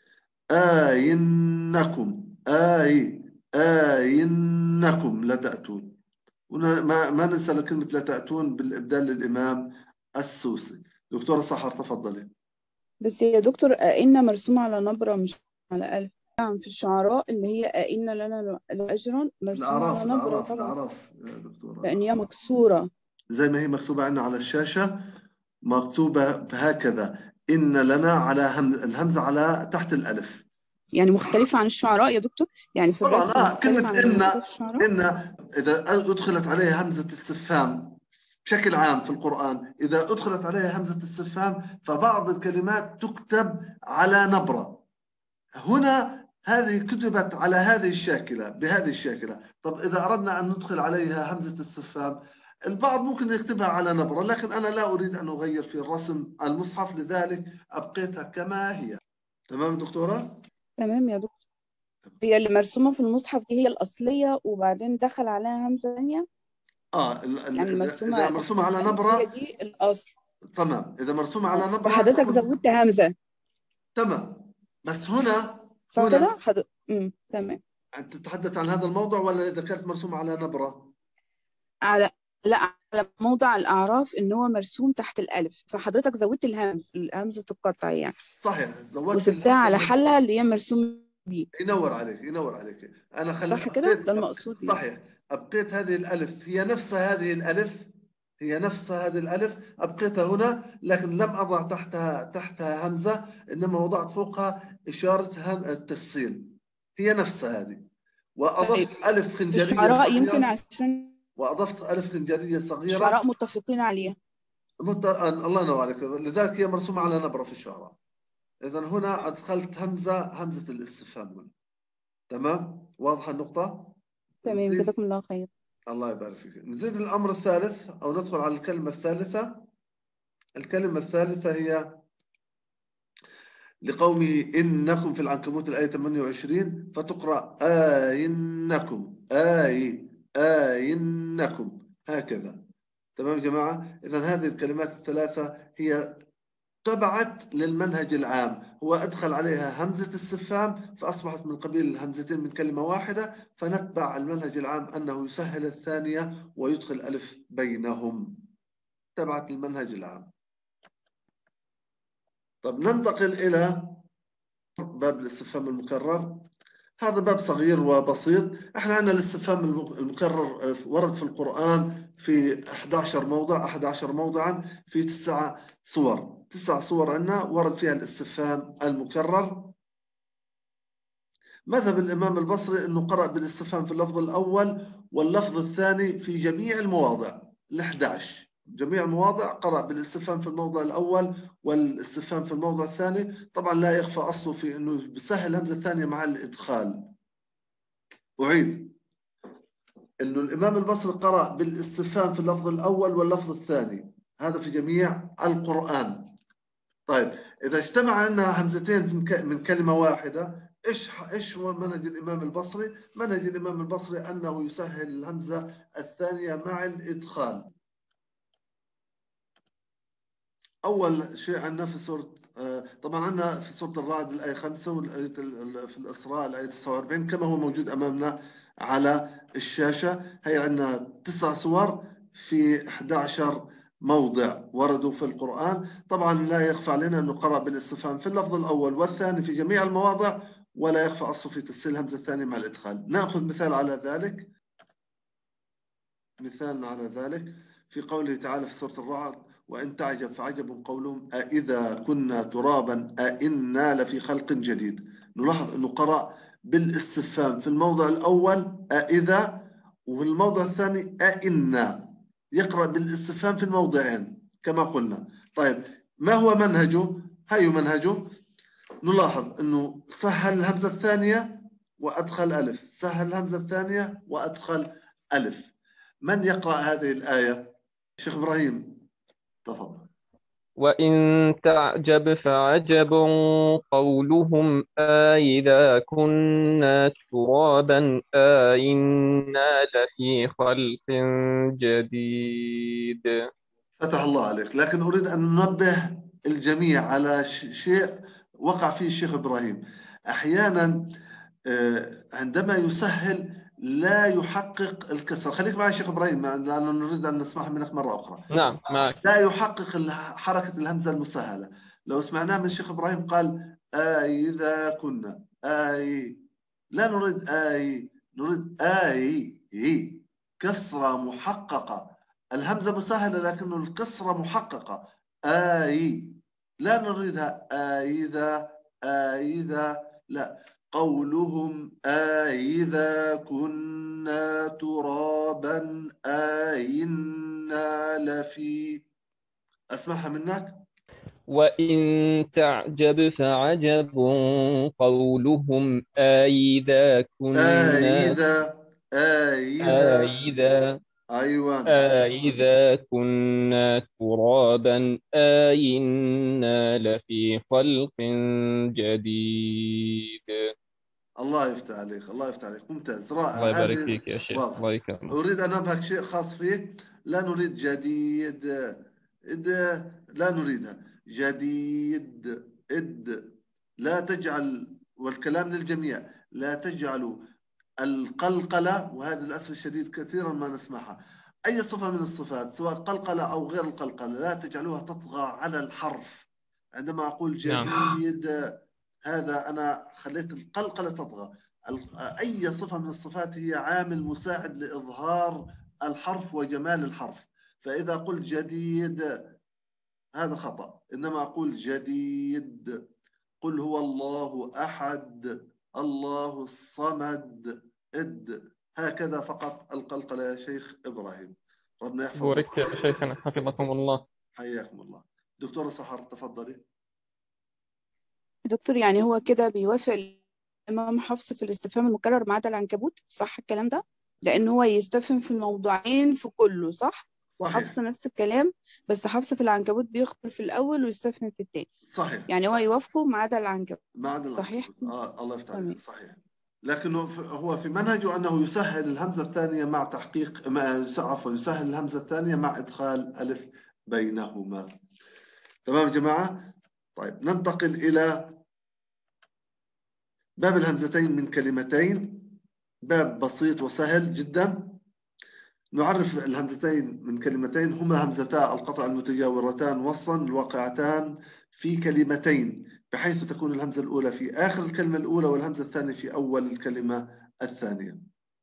آئنكم آي آئنكم لتأتون. ما ما ننسى كلمة لتأتون بالإبدال للإمام السوسي. دكتورة سحر تفضلي. بس يا دكتور آئن مرسومة على نبرة مش على ألف. نعم في الشعراء اللي هي آئن لنا لأجرا مرسومة على نبرة الأعراف طبعا. الأعراف يا دكتورة لأن هي مكسورة زي ما هي مكتوبة عندنا على الشاشة، مكتوبة هكذا إن لنا على هم الهمزة على تحت الألف. يعني مختلفة عن الشعراء يا دكتور؟ يعني في الرسم طبعا آه كلمة إن عن الشعراء؟ إن إذا أدخلت عليها همزة استفهام بشكل عام في القرآن إذا أدخلت عليها همزة الاستفهام فبعض الكلمات تكتب على نبرة. هنا هذه كتبت على هذه الشاكلة بهذه الشاكلة. طب إذا أردنا أن ندخل عليها همزة استفهام البعض ممكن يكتبها على نبرة، لكن أنا لا أريد أن أغير في الرسم المصحف، لذلك أبقيتها كما هي. تمام دكتورة؟ تمام يا دكتور. هي اللي مرسومة في المصحف دي هي الأصلية وبعدين دخل عليها همزة ثانية؟ آه ال- يعني ال- مرسومة إذا تحت مرسومة على الألف هي نبرة دي الأصل. تمام، إذا مرسومة على اه نبرة وحضرتك تاخد زودت همزة تمام. بس هنا صح كده؟ هنا حض... امم تمام. أنت تتحدث عن هذا الموضوع ولا إذا كانت مرسومة على نبرة؟ على لا على موضع الأعراف إن هو مرسوم تحت الألف، فحضرتك زودت الهمز همزة القطع يعني صحيح، زودت وسبتها على الهمزة. حالها اللي هي مرسوم بيه. ينور عليك ينور عليك. أنا خل... صح كده؟ أبقيت ده أب... المقصود يعني. صحيح، أبقيت هذه الألف هي نفسها هذه الألف هي نفسها هذه الألف أبقيتها هنا، لكن لم أضع تحتها تحتها همزة، إنما وضعت فوقها إشارة هم... التفصيل. هي نفسها هذه، وأضفت طيب ألف في خنجرية الشعراء يمكن صغيرة عشان وأضفت ألف خنجرية صغيرة. الشعراء متفقين عليها. مت... الله ينور عليك، لذلك هي مرسومة على نبرة في الشعراء. إذا هنا أدخلت همزة همزة الاستفهام هنا. تمام؟ واضحة النقطة؟ تمام نزيد. جزاكم الله خير. الله يبارك فيك. نزيد الأمر الثالث أو ندخل على الكلمة الثالثة. الكلمة الثالثة هي لقومه إنكم في العنكبوت الآية ثمانية وعشرين فتقرأ آينكم آي آينكم هكذا. تمام يا جماعة؟ إذا هذه الكلمات الثلاثة هي تبعت للمنهج العام، هو أدخل عليها همزة استفهام فأصبحت من قبيل الهمزتين من كلمة واحدة، فنتبع المنهج العام أنه يسهل الثانية ويدخل ألف بينهم. تبعت المنهج العام. طب ننتقل إلى باب الاستفهام المكرر. هذا باب صغير وبسيط. احنا عندنا الاستفهام المكرر ورد في القرآن في أحد عشر موضع أحد عشر موضعا في تسعة صور تسع صور عندنا ورد فيها الاستفهام المكرر. مذهب الإمام البصري أنه قرأ بالاستفهام في اللفظ الأول واللفظ الثاني في جميع المواضع الأحد عشر. جميع المواضع قرأ بالاستفهام في الموضع الأول والاستفهام في الموضع الثاني. طبعا لا يخفى أصله في أنه بسهل الهمزة الثانية مع الإدخال. أعيد أنه الإمام البصري قرأ بالاستفهام في اللفظ الأول واللفظ الثاني، هذا في جميع القرآن. طيب إذا اجتمع عندنا همزتين من كلمة واحدة، إيش إيش هو منهج الإمام البصري؟ منهج الإمام البصري أنه يسهل الهمزة الثانية مع الإدخال. أول شيء عندنا في سورة طبعا عندنا في سورة الرعد الآية خمسة والآية في الإسراء الآية تسعة وأربعين كما هو موجود أمامنا على الشاشة. هي عندنا تسع صور في أحد عشر موضع وردوا في القرآن. طبعا لا يخفى علينا أنه قرأ بالاستفهام في اللفظ الأول والثاني في جميع المواضع، ولا يخفى أصله في تسهيل الهمزة الثانية مع الإدخال. نأخذ مثال على ذلك. مثال على ذلك في قوله تعالى في سورة الرعد: وإن تعجب فعجب قولهم أإذا كنا ترابا أإنا لفي خلق جديد. نلاحظ أنه قرأ بالاستفهام في الموضع الأول أإذا، وفي الموضع الثاني أإنا. يقرأ بالاستفهام في الموضعين كما قلنا. طيب ما هو منهجه؟ هاي منهجه. نلاحظ أنه سهل الهمزة الثانية وأدخل ألف، سهل الهمزة الثانية وأدخل ألف. من يقرأ هذه الآية؟ شيخ إبراهيم تفضل. وإن تعجب فعجب قولهم أإذا كنا ترابا أإنا لفي خلق جديد. فتح الله عليك. لكن أريد أن ننبه الجميع على شيء وقع فيه الشيخ إبراهيم. أحيانا عندما يسهل لا يحقق الكسر. خليك معي شيخ إبراهيم لأنه نريد أن نسمعها منك مرة أخرى. نعم معك. لا يحقق حركة الهمزة المسهلة. لو سمعناه من الشيخ إبراهيم قال آي إذا كنا آي، لا نريد آي، نريد آي هي كسرة محققة. الهمزة مسهلة لكن الكسرة محققة. آي لا نريدها آي إذا آي إذا، لا. قولهم أإذا كنا ترابا أإنا لفي. أسمعها منك. وإن تعجب فعجب قولهم أإذا كنا أإذا أإذا أإذا أيوة أإذا كنا ترابا أإنا لفي خلق جديد. الله يفتح عليك، الله يفتح عليك، ممتاز، رائع. الله يبارك هذه فيك يا شيخ، واضح. الله يكرمك. أريد أن أبهك شيء خاص فيك، لا نريد جديد إد، لا نريدها جديد إد، لا تجعل، والكلام للجميع، لا تجعلوا القلقلة، وهذا للأسف الشديد كثيرا ما نسمعها، أي صفة من الصفات سواء قلقلة أو غير القلقلة لا تجعلوها تطغى على الحرف. عندما أقول جديد نعم. هذا أنا خليت القلقلة تطغى. أي صفة من الصفات هي عامل مساعد لإظهار الحرف وجمال الحرف، فإذا قلت جديد هذا خطأ، إنما أقول جديد. قل هو الله أحد الله الصمد إد، هكذا فقط القلقلة يا شيخ إبراهيم. ربنا يحفظك. بورك يا شيخنا، حفظكم الله. حياكم الله. دكتورة سحر تفضلي. دكتور يعني هو كده بيوافق الإمام حفص في الاستفهام المكرر ما عدا العنكبوت، صح الكلام ده؟ لأن هو يستفهم في الموضوعين في كله، صح؟ وحفص نفس الكلام، بس حفص في العنكبوت بيخبر في الأول ويستفهم في الثاني. صحيح. يعني هو يوافقه ما عدا العنكبوت. ما عدا العنكبوت. صحيح؟ آه الله يفتح عليك. صحيح. لكن هو في منهجه أنه يسهل الهمزة الثانية مع تحقيق، عفوا يسهل الهمزة الثانية مع إدخال ألف بينهما. تمام يا جماعة؟ طيب ننتقل إلى باب الهمزتين من كلمتين، باب بسيط وسهل جدا. نعرف الهمزتين من كلمتين، هما همزتا القطع المتجاورتان وصلا الواقعتان في كلمتين، بحيث تكون الهمزة الأولى في آخر الكلمة الأولى والهمزة الثانية في أول الكلمة الثانية.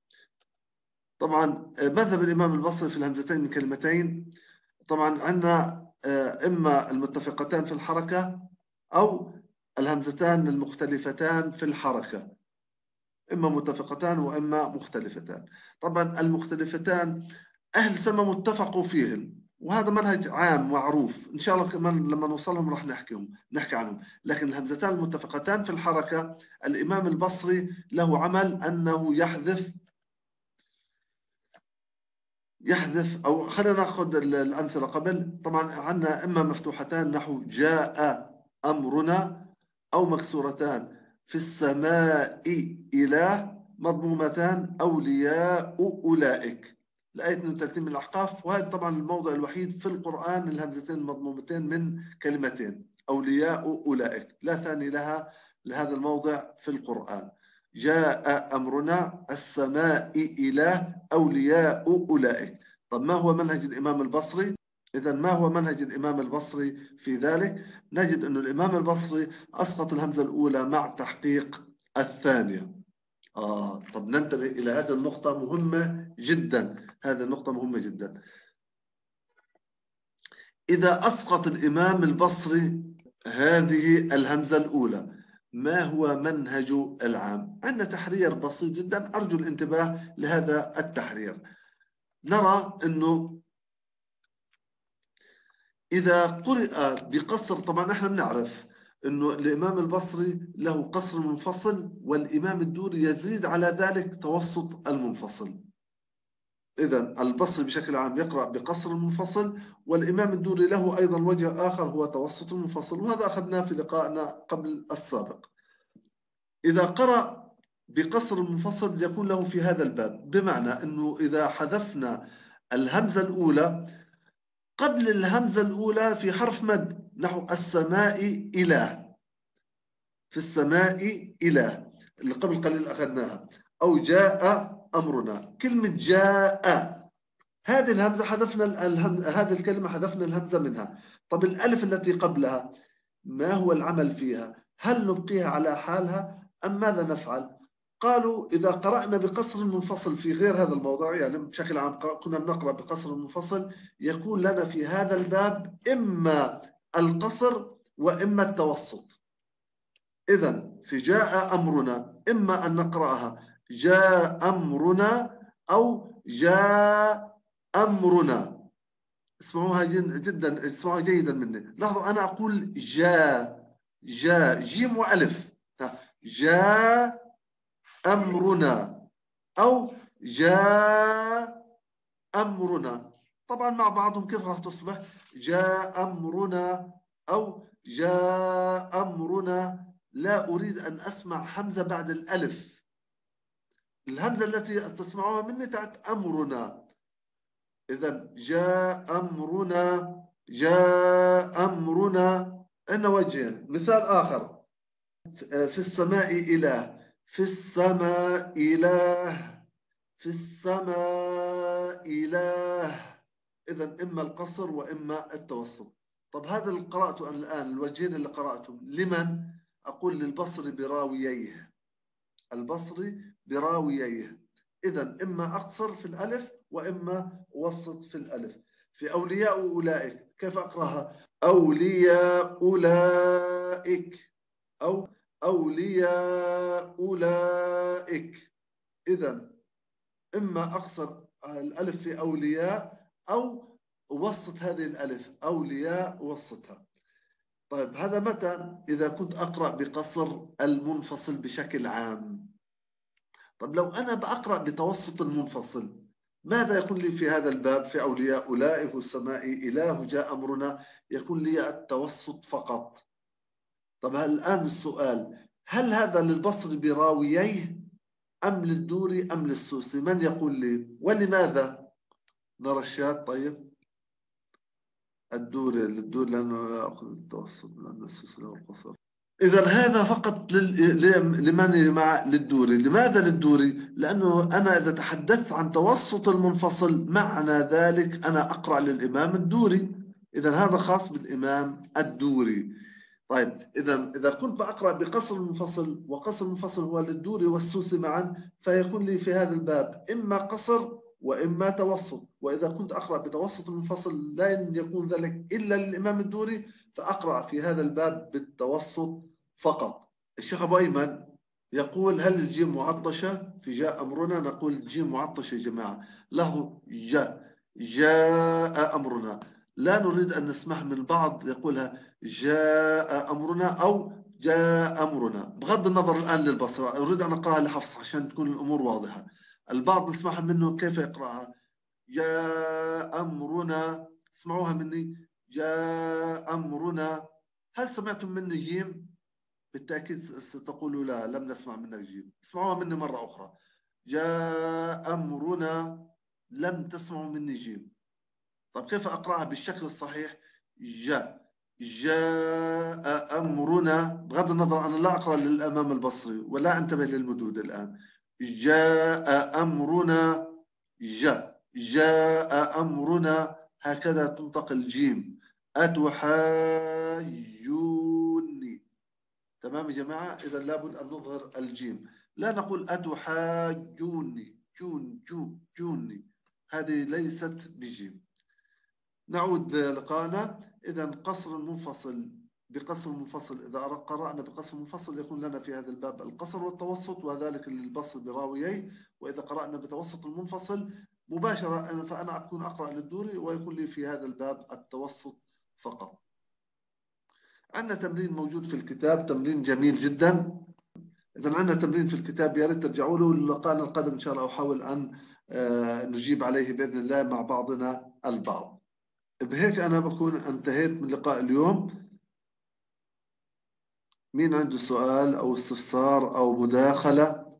طبعا مذهب الإمام البصري في الهمزتين من كلمتين، طبعا عندنا إما المتفقتان في الحركة أو الهمزتان المختلفتان في الحركة، إما متفقتان وإما مختلفتان. طبعا المختلفتان أهل سما متفقوا فيهم، وهذا منهج عام معروف، إن شاء الله كمان لما نوصلهم راح نحكيهم نحكي عنهم. لكن الهمزتان المتفقتان في الحركة الإمام البصري له عمل أنه يحذف يحذف أو خلينا نأخذ الأمثلة قبل. طبعا عندنا إما مفتوحتان نحو جاء أمرنا، أو مكسورتان في السماء إله، مضمومتان أولياء أولئك، الآية اثنين وثلاثين من الأحقاف. وهذا طبعا الموضع الوحيد في القرآن الهمزتين المضمومتين من كلمتين، أولياء أولئك، لا ثاني لها لهذا الموضع في القرآن. جاء أمرنا، السماء إله، أولياء أولئك. طب ما هو منهج الإمام البصري؟ إذا ما هو منهج الإمام البصري في ذلك؟ نجد أن الإمام البصري أسقط الهمزة الأولى مع تحقيق الثانية. آه طب ننتبه إلى هذه النقطة مهمة جدا، هذه النقطة مهمة جدا. إذا أسقط الإمام البصري هذه الهمزة الأولى، ما هو منهج العام؟ عندنا تحرير بسيط جدا، أرجو الانتباه لهذا التحرير. نرى أنه إذا قرأ بقصر، طبعا احنا بنعرف أنه الإمام البصري له قصر منفصل، والإمام الدوري يزيد على ذلك توسط المنفصل. إذا البصري بشكل عام يقرأ بقصر منفصل، والإمام الدوري له أيضا وجه آخر هو توسط المنفصل، وهذا أخذناه في لقائنا قبل السابق. إذا قرأ بقصر منفصل يكون له في هذا الباب، بمعنى أنه إذا حذفنا الهمزة الأولى قبل الهمزة الأولى في حرف مد نحو السماء إله، في السماء إله اللي قبل قليل أخذناها، أو جاء أمرنا، كلمة جاء هذه الهمزة حذفنا الهم... هذه الكلمة حذفنا الهمزة منها. طب الألف التي قبلها ما هو العمل فيها؟ هل نبقيها على حالها أم ماذا نفعل؟ قالوا إذا قرأنا بقصر منفصل في غير هذا الموضوع، يعني بشكل عام كنا بنقرأ بقصر منفصل، يكون لنا في هذا الباب إما القصر وإما التوسط، إذا في جاء أمرنا إما أن نقرأها جاء أمرنا أو جاء أمرنا. اسمعوها جدا، اسمعوها جيدا مني. لاحظوا أنا أقول جاء جاء جيم وألف، جاء أمرنا أو جاء أمرنا. طبعا مع بعضهم كيف راح تصبح؟ جاء أمرنا أو جاء أمرنا. لا أريد أن أسمع همزة بعد الألف. الهمزة التي تسمعوها مني تحت أمرنا. إذا جاء أمرنا جاء أمرنا. عندنا وجهين. مثال آخر في السماء إله، في السماء إله، في السماء إله. إذا إما القصر وإما التوسط. طب هذا اللي قرأته أنا الآن، الوجهين اللي قرأتهم لمن؟ أقول للبصري براوييه، البصري براوييه. إذا إما أقصر في الألف وإما أوسط في الألف. في أولياء أولئك كيف أقرأها؟ أولياء أولئك أو أولياء أولئك. إذا إما أقصر الألف في أولياء أو أوسط هذه الألف، أولياء أوسطها. طيب هذا متى؟ إذا كنت أقرأ بقصر المنفصل بشكل عام. طب لو أنا بقرأ بتوسط المنفصل ماذا يكون لي في هذا الباب؟ في أولياء أولئك والسماء إله جاء أمرنا يكون لي التوسط فقط. طب الآن السؤال، هل هذا للبصري براوييه أم للدوري أم للسوسي؟ من يقول لي ولماذا؟ نرى الشات. طيب الدوري للدوري لأنه لا أخذ التوسط لأن السوسي له القصر. إذا هذا فقط لل... لمن مع للدوري. لماذا للدوري؟ لأنه أنا إذا تحدثت عن توسط المنفصل معنى ذلك أنا أقرأ للإمام الدوري. إذا هذا خاص بالإمام الدوري. طيب إذا إذا كنت بقرأ بقصر المنفصل، وقصر المنفصل هو للدوري والسوسي معا، فيكون لي في هذا الباب إما قصر وإما توسط. وإذا كنت أقرأ بتوسط المنفصل لن يكون ذلك إلا للإمام الدوري، فأقرأ في هذا الباب بالتوسط فقط. الشيخ أبو أيمن يقول هل الجيم معطشة في جاء أمرنا؟ نقول الجيم معطشة يا جماعة. له جاء جاء أمرنا. لا نريد أن نسمع من البعض يقولها جاء أمرنا أو جاء أمرنا. بغض النظر الآن للبصرة، أريد أن أقرأها لحفص عشان تكون الأمور واضحة. البعض نسمعها منه كيف يقرأها جاء أمرنا. اسمعوها مني جاء أمرنا. هل سمعتم مني جيم؟ بالتأكيد ستقولوا لا لم نسمع منك جيم. اسمعوها مني مرة أخرى جاء أمرنا. لم تسمعوا مني جيم. طب كيف أقرأها بالشكل الصحيح؟ جاء جاء أمرنا. بغض النظر أنا لا أقرأ للأمام البصري ولا أنتبه للمدود الآن. جاء أمرنا جاء جاء أمرنا. هكذا تنطق الجيم. أتحاجوني. تمام يا جماعة؟ إذا لابد أن نظهر الجيم. لا نقول أتحاجوني جون جو جوني. هذه ليست بجيم. نعود لقاءنا. إذا قصر المنفصل بقصر المنفصل، إذا قرأنا بقصر المنفصل يكون لنا في هذا الباب القصر والتوسط وذلك للبصر براوييه. وإذا قرأنا بتوسط المنفصل مباشرة فأنا أكون أقرأ للدوري ويكون لي في هذا الباب التوسط فقط. عندنا تمرين موجود في الكتاب، تمرين جميل جدا. إذا عندنا تمرين في الكتاب يا ريت ترجعوا له. لقاءنا القادم إن شاء الله أحاول أن نجيب عليه بإذن الله مع بعضنا البعض. بهيك أنا بكون انتهيت من لقاء اليوم. مين عنده سؤال أو استفسار أو مداخلة؟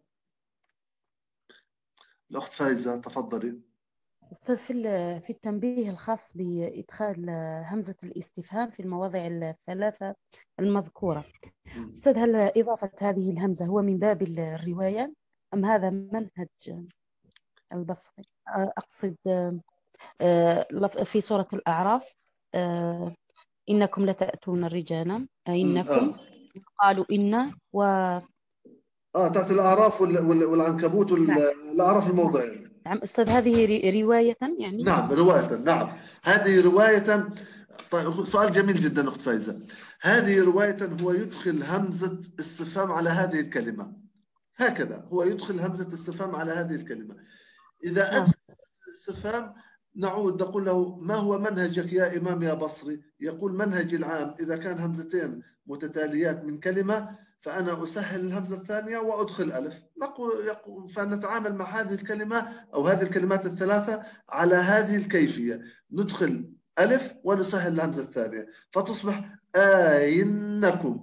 الأخت فايزة تفضلي. أستاذ في في التنبيه الخاص بإدخال همزة الاستفهام في المواضع الثلاثة المذكورة، أستاذ هل إضافة هذه الهمزة هو من باب الرواية أم هذا منهج البصري؟ أقصد في سورة الأعراف إنكم لتأتون الرجال إنكم قالوا إن و آه تحت الأعراف والعنكبوت والأعراف الموضعين. نعم أستاذ هذه رواية يعني؟ نعم رواية. نعم هذه رواية طيب سؤال جميل جدا أخت فايزة. هذه رواية هو يدخل همزة استفهام على هذه الكلمة، هكذا هو يدخل همزة استفهام على هذه الكلمة. إذا أدخل الاستفهام نعود نقول له ما هو منهجك يا إمام يا بصري؟ يقول منهجي العام إذا كان همزتين متتاليات من كلمة فأنا أسهل الهمزة الثانية وأدخل ألف. نقول فنتعامل مع هذه الكلمة أو هذه الكلمات الثلاثة على هذه الكيفية، ندخل ألف ونسهل الهمزة الثانية فتصبح آينكم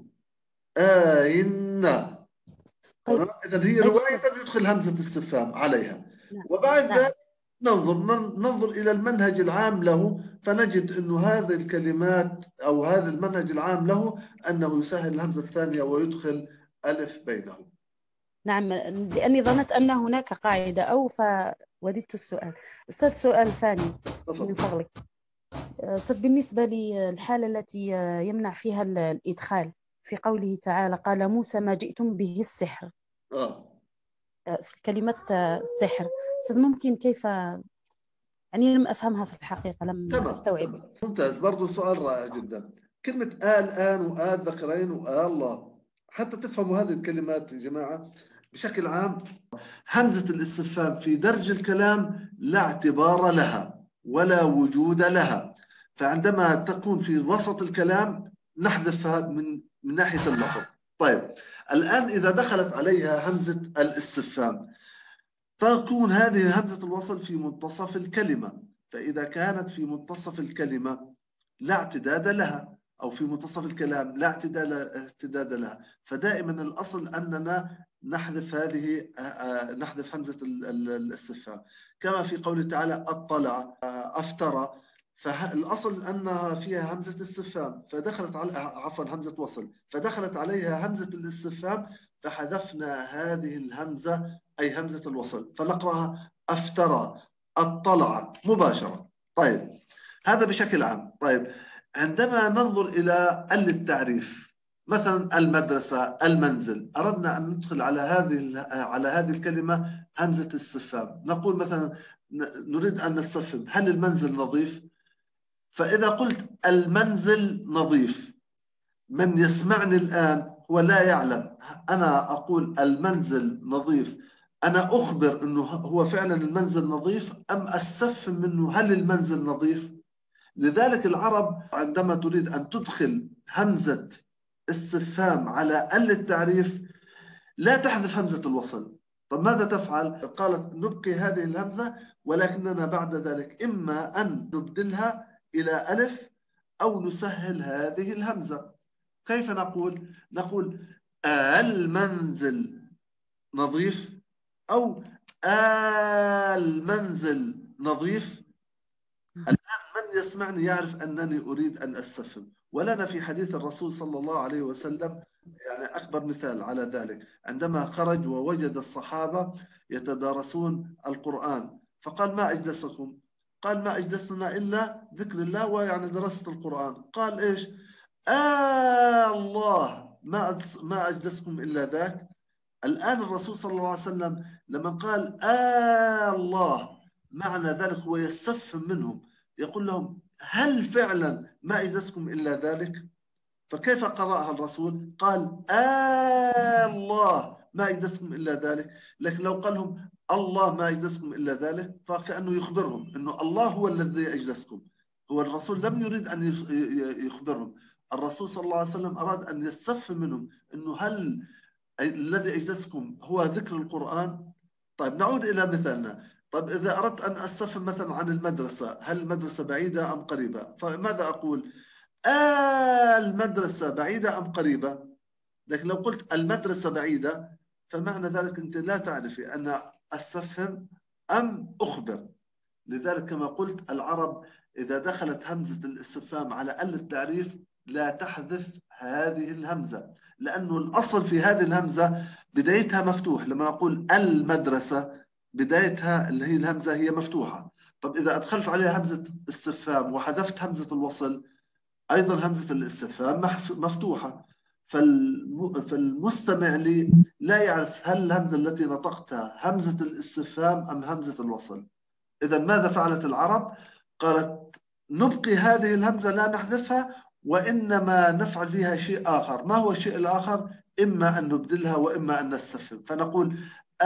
آينا. طيب. إذا هي رواية يدخل همزة استفهام عليها. وبعد ذلك ننظر ننظر إلى المنهج العام له فنجد أنه هذه الكلمات أو هذا المنهج العام له أنه يسهل الهمزة الثانية ويدخل ألف بينهم. نعم، لأني ظننت أن هناك قاعدة أو فوددت السؤال. أستاذ سؤال ثاني من فضلك. أستاذ بالنسبة للحالة التي يمنع فيها الإدخال في قوله تعالى قال موسى ما جئتم به السحر آه. في كلمة السحر، أستاذ ممكن كيف يعني لم أفهمها في الحقيقة، لم تمام. أستوعب. ممتاز، برضو سؤال رائع جدا. كلمة آل آن وآل ذكرين وآل الله، حتى تفهموا هذه الكلمات يا جماعة بشكل عام، همزة الاستفهام في درج الكلام لا اعتبار لها ولا وجود لها، فعندما تكون في وسط الكلام نحذفها من من ناحية اللفظ. طيب الآن إذا دخلت عليها همزة الاستفهام تكون هذه همزة الوصل في منتصف الكلمة، فإذا كانت في منتصف الكلمة لا اعتداد لها أو في منتصف الكلام لا اعتداد لها، فدائما الأصل أننا نحذف هذه نحذف همزة الاستفهام، كما في قوله تعالى اطلع افترى، فالأصل أنها فيها همزة استفهام فدخلت على عفوا همزة وصل فدخلت عليها همزة الاستفهام فحذفنا هذه الهمزة أي همزة الوصل فنقرأها افترى اطلع مباشرة. طيب هذا بشكل عام. طيب عندما ننظر إلى ال التعريف مثلا المدرسة المنزل، أردنا أن ندخل على هذه على هذه الكلمة همزة استفهام، نقول مثلا نريد أن نستفهم هل المنزل نظيف؟ فإذا قلت المنزل نظيف من يسمعني الآن هو لا يعلم أنا أقول المنزل نظيف، أنا أخبر أنه هو فعلا المنزل نظيف أم أستفهم منه هل المنزل نظيف؟ لذلك العرب عندما تريد أن تدخل همزة استفهام على ال التعريف لا تحذف همزة الوصل. طب ماذا تفعل؟ قالت نبقي هذه الهمزة ولكننا بعد ذلك إما أن نبدلها إلى ألف أو نسهل هذه الهمزة. كيف نقول؟ نقول المنزل نظيف أو المنزل نظيف. الآن من يسمعني يعرف أنني أريد أن أستفهم. ولنا في حديث الرسول صلى الله عليه وسلم يعني أكبر مثال على ذلك، عندما خرج ووجد الصحابة يتدارسون القرآن فقال ما أجلسكم؟ قال ما أجلسنا إلا ذكر الله ويعني دراسة القرآن. قال إيش؟ آه الله ما ما أجلسكم إلا ذاك. الآن الرسول صلى الله عليه وسلم لما قال آه الله معنى ذلك هو يستفهم منهم، يقول لهم هل فعلا ما أجلسكم إلا ذلك؟ فكيف قرأها الرسول؟ قال آه الله ما أجلسكم إلا ذلك. لكن لو قال لهم الله ما أجلسكم إلا ذلك فكأنه يخبرهم أنه الله هو الذي أجلسكم. هو الرسول لم يريد أن يخبرهم، الرسول صلى الله عليه وسلم أراد أن يستفهم منهم أنه هل الذي أجلسكم هو ذكر القرآن؟ طيب نعود إلى مثالنا. طيب إذا أردت أن أستفهم مثلا عن المدرسة، هل المدرسة بعيدة أم قريبة؟ فماذا أقول؟ آه المدرسة بعيدة أم قريبة؟ لكن لو قلت المدرسة بعيدة فمعنى ذلك أنت لا تعرفي أن أستفهم أم أخبر. لذلك كما قلت العرب إذا دخلت همزة الاستفهام على ال التعريف لا تحذف هذه الهمزة، لأنه الأصل في هذه الهمزة بدايتها مفتوح. لما نقول المدرسة بدايتها اللي هي الهمزة هي مفتوحة. طب إذا أدخلت عليها همزة استفهام وحذفت همزة الوصل أيضا همزة الاستفهام مفتوحة، فالمستمع لي لا يعرف هل الهمزة التي نطقتها همزة الاستفهام أم همزة الوصل. إذا ماذا فعلت العرب؟ قالت نبقي هذه الهمزة لا نحذفها، وإنما نفعل فيها شيء آخر. ما هو الشيء الآخر؟ إما أن نبدلها وإما أن نستفهم، فنقول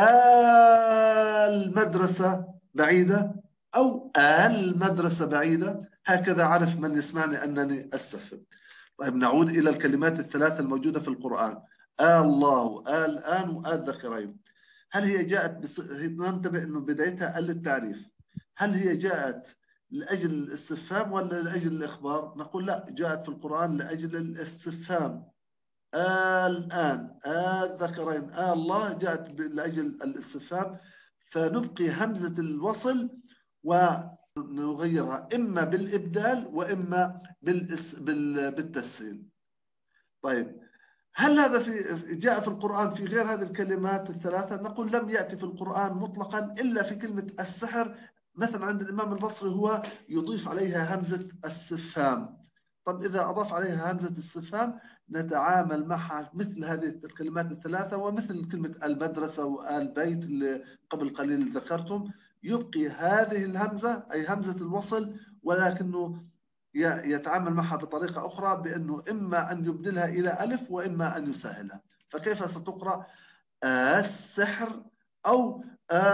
المدرسة بعيدة أو المدرسة بعيدة، هكذا عرف من يسمعني أنني أستفهم. طيب نعود إلى الكلمات الثلاثة الموجودة في القرآن، الله، الآن، والذكرين. هل هي جاءت بص... ننتبه أنه بدايتها للتعريف. هل هي جاءت لأجل الاستفهام ولا لأجل الإخبار؟ نقول لا، جاءت في القرآن لأجل الاستفهام. الآن، الذكرين، الله جاءت لأجل الاستفهام، فنبقي همزة الوصل ونغيرها إما بالإبدال وإما بالإس... بال... بالتسهيل. طيب هل هذا في جاء في القرآن في غير هذه الكلمات الثلاثة؟ نقول لم يأتي في القرآن مطلقا إلا في كلمة السحر. مثلا عند الإمام البصري هو يضيف عليها همزة الاستفهام. طب إذا أضاف عليها همزة الاستفهام نتعامل معها مثل هذه الكلمات الثلاثة، ومثل كلمة المدرسة والبيت اللي قبل قليل ذكرتم، يبقي هذه الهمزة أي همزة الوصل، ولكنه يتعامل معها بطريقة أخرى، بأنه إما أن يبدلها إلى ألف وإما أن يسهلها. فكيف ستقرأ؟ السحر أو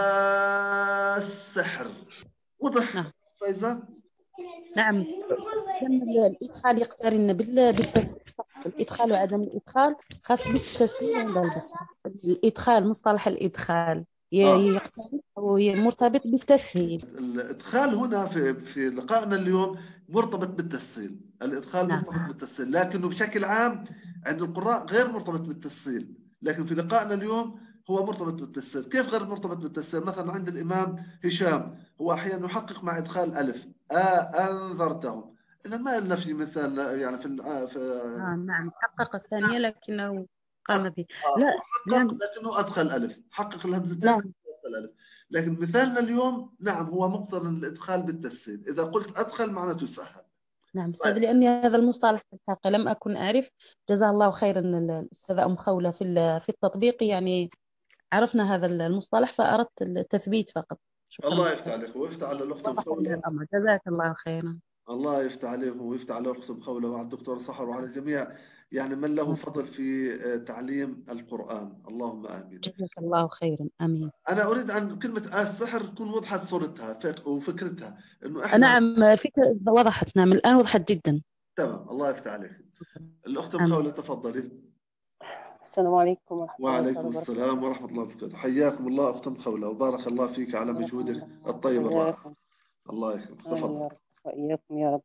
السحر. وضح نعم. فايزة؟ نعم، استخدام الإدخال يقترن بال- بالتسهيل فقط. الإدخال وعدم الإدخال خاص بالتسهيل عند البصرة. الإدخال، مصطلح الإدخال ي- آه. يقترن أو ي- مرتبط بالتسهيل. الإدخال هنا في في لقائنا اليوم مرتبط بالتسهيل. الإدخال نعم. مرتبط بالتسهيل، لكنه بشكل عام عند القراء غير مرتبط بالتسهيل. لكن في لقائنا اليوم هو مرتبط بالتسهيل. كيف غير مرتبط بالتسهيل؟ مثلا عند الإمام هشام هو أحيانا يحقق مع إدخال ألف، آ أنذرتهم. إذا ما لنا في مثال يعني في, في آه نعم، حقق الثانية لكنه قام به. آه لا حقق نعم. لكنه أدخل ألف، حقق الهمزتين نعم. لكنه أدخل ألف. لكن مثالنا اليوم نعم هو مقترن الإدخال بالتسهيل. إذا قلت أدخل معناته سهل. نعم أستاذ، لأني هذا المصطلح في الحقيقة لم أكن أعرف. جزاه الله خيرا الأستاذة أم خولة في ال- في التطبيق، يعني عرفنا هذا المصطلح فأردت التثبيت فقط. شكرا الله أستاذ. يفتح عليك ويفتح على الأخت أم وضح لي خولة. الأمر، جزاك الله خيرا. الله يفتح عليهم ويفتح على الأخت أم خولة وعلى الدكتور سحر وعلى الجميع، يعني من له فضل في تعليم القرآن. اللهم آمين. جزاك الله خيرا. آمين. أنا أريد عن كلمة السحر تكون وضحت صورتها فك- وفكرتها إنه إحنا نعم، فكرة وضحت. نعم الآن وضحت جدا. تمام. الله يفتح عليك. الأخت أم آمين. خولة تفضلي. السلام عليكم ورحمة الله وعليكم وبركاته. السلام ورحمة الله وبركاته. حياكم الله أخت أم خولة وبارك الله فيك على مجهودك الطيب الرائع. وإياكم. الله يكرمك. آمين تفضل. يا رب وإياكم يا رب.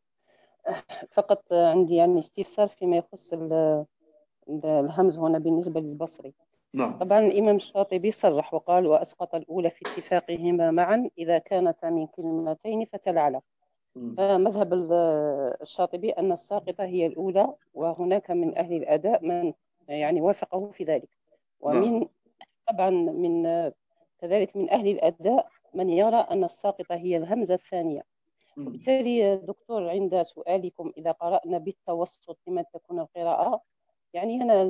فقط عندي يعني استفسار فيما يخص ال- ال- الهمز هنا بالنسبة للبصري. نعم. طبعا الإمام الشاطبي صرح وقال: وأسقط الأولى في اتفاقهما معا إذا كانتا من كلمتين فتلعلى. فمذهب ال- الشاطبي أن الساقطة هي الأولى، وهناك من أهل الأداء من يعني وافقه في ذلك، ومن طبعا من كذلك من أهل الأداء من يرى أن الساقطة هي الهمزة الثانية. وبالتالي دكتور، عند سؤالكم إذا قرأنا بالتوسط لمن تكون القراءة، يعني أنا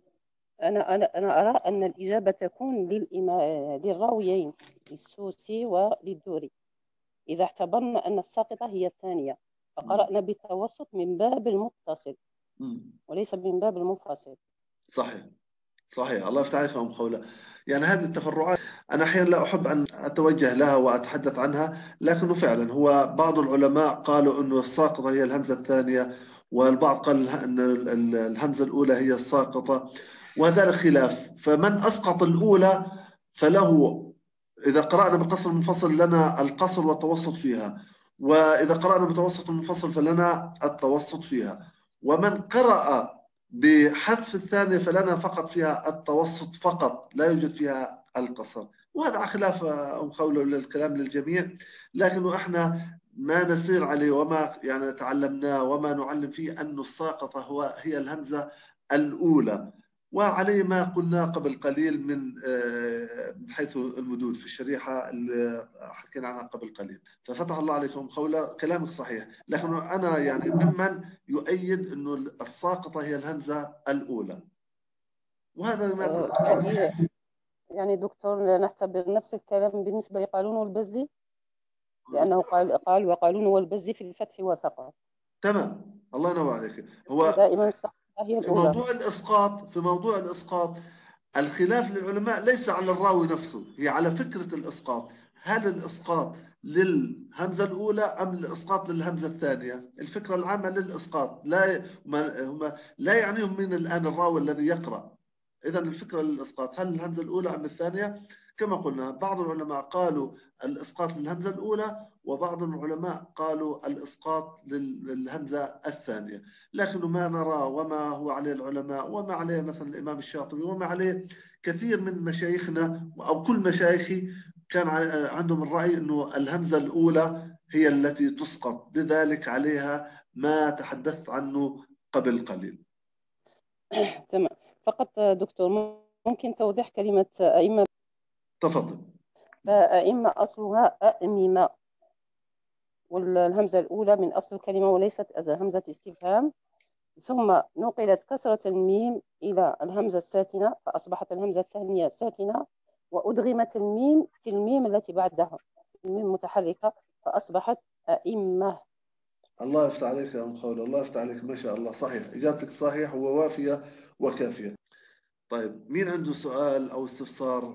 أنا أنا أنا أرى أن الإجابة تكون للإما... للراويين، للسوسي وللدوري، إذا اعتبرنا أن الساقطة هي الثانية، فقرأنا بالتوسط من باب المتصل وليس من باب المنفصل. صحيح صحيح. الله يفتح عليك أم خولة. يعني هذه التفرعات أنا أحيانا لا أحب أن أتوجه لها وأتحدث عنها، لكنه فعلا هو بعض العلماء قالوا أنه الساقطة هي الهمزة الثانية، والبعض قال أن الهمزة الأولى هي الساقطة، وهذا خلاف. فمن أسقط الأولى فله، إذا قرأنا بقصر منفصل لنا القصر والتوسط فيها، وإذا قرأنا بتوسط منفصل فلنا التوسط فيها، ومن قرأ بحذف الثانية فلنا فقط فيها التوسط فقط، لا يوجد فيها القصر. وهذا خلاف أم خولة للكلام للجميع، لكنه احنا ما نسير عليه وما يعني تعلمناه وما نعلم فيه أن الساقطة هو هي الهمزة الأولى، وعليه ما قلنا قبل قليل من من حيث المدود في الشريحة اللي حكينا عنها قبل قليل. ففتح الله عليكم خولة، كلامك صحيح، لكن أنا يعني ممن يؤيد أنه الساقطة هي الهمزة الأولى، وهذا ما يعني يعني دكتور نعتبر نفس الكلام بالنسبة لقالون والبزي. لأنه قال قال وقالون والبز في الفتح وثقة. تمام، الله ينور عليك. هو دائما الساقطة هي في الأولى. موضوع الإسقاط في موضوع الإسقاط الخلاف للعلماء ليس على الراوي نفسه، هي على فكرة الإسقاط. هل الإسقاط للهمزة الأولى أم الإسقاط للهمزة الثانية؟ الفكرة العامة للإسقاط، لا هم لا يعنيهم من الآن الراوي الذي يقرأ. إذا الفكرة للإسقاط هل الهمزة الأولى أم الثانية؟ كما قلنا بعض العلماء قالوا الإسقاط للهمزة الأولى، وبعض العلماء قالوا الإسقاط للهمزة الثانية. لكن ما نرى وما هو عليه العلماء وما عليه مثلا الإمام الشاطبي وما عليه كثير من مشايخنا أو كل مشايخي كان عندهم الرأي أنه الهمزة الأولى هي التي تسقط، لذلك عليها ما تحدثت عنه قبل قليل. تمام. فقط دكتور ممكن توضيح كلمة أئمة؟ تفضل. فأئمة أصلها أئمة، والهمزة الأولى من أصل الكلمة وليست همزة استفهام، ثم نقلت كسرة الميم إلى الهمزة الساكنة فأصبحت الهمزة الثانية ساكنة، وأدغمت الميم في الميم التي بعدها، الميم متحركة فأصبحت أئمة. الله يفتح عليك يا أم خولة، الله يفتح عليك، ما شاء الله. صحيح، إجابتك صحيح ووافية وكافية. طيب، مين عنده سؤال أو استفسار؟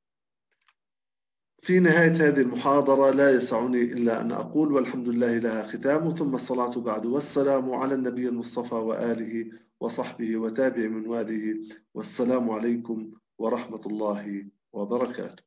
في نهاية هذه المحاضرة لا يسعني إلا أن أقول والحمد لله لها ختام، ثم الصلاة بعد والسلام على النبي المصطفى وآله وصحبه وتابع من واله، والسلام عليكم ورحمة الله وبركاته.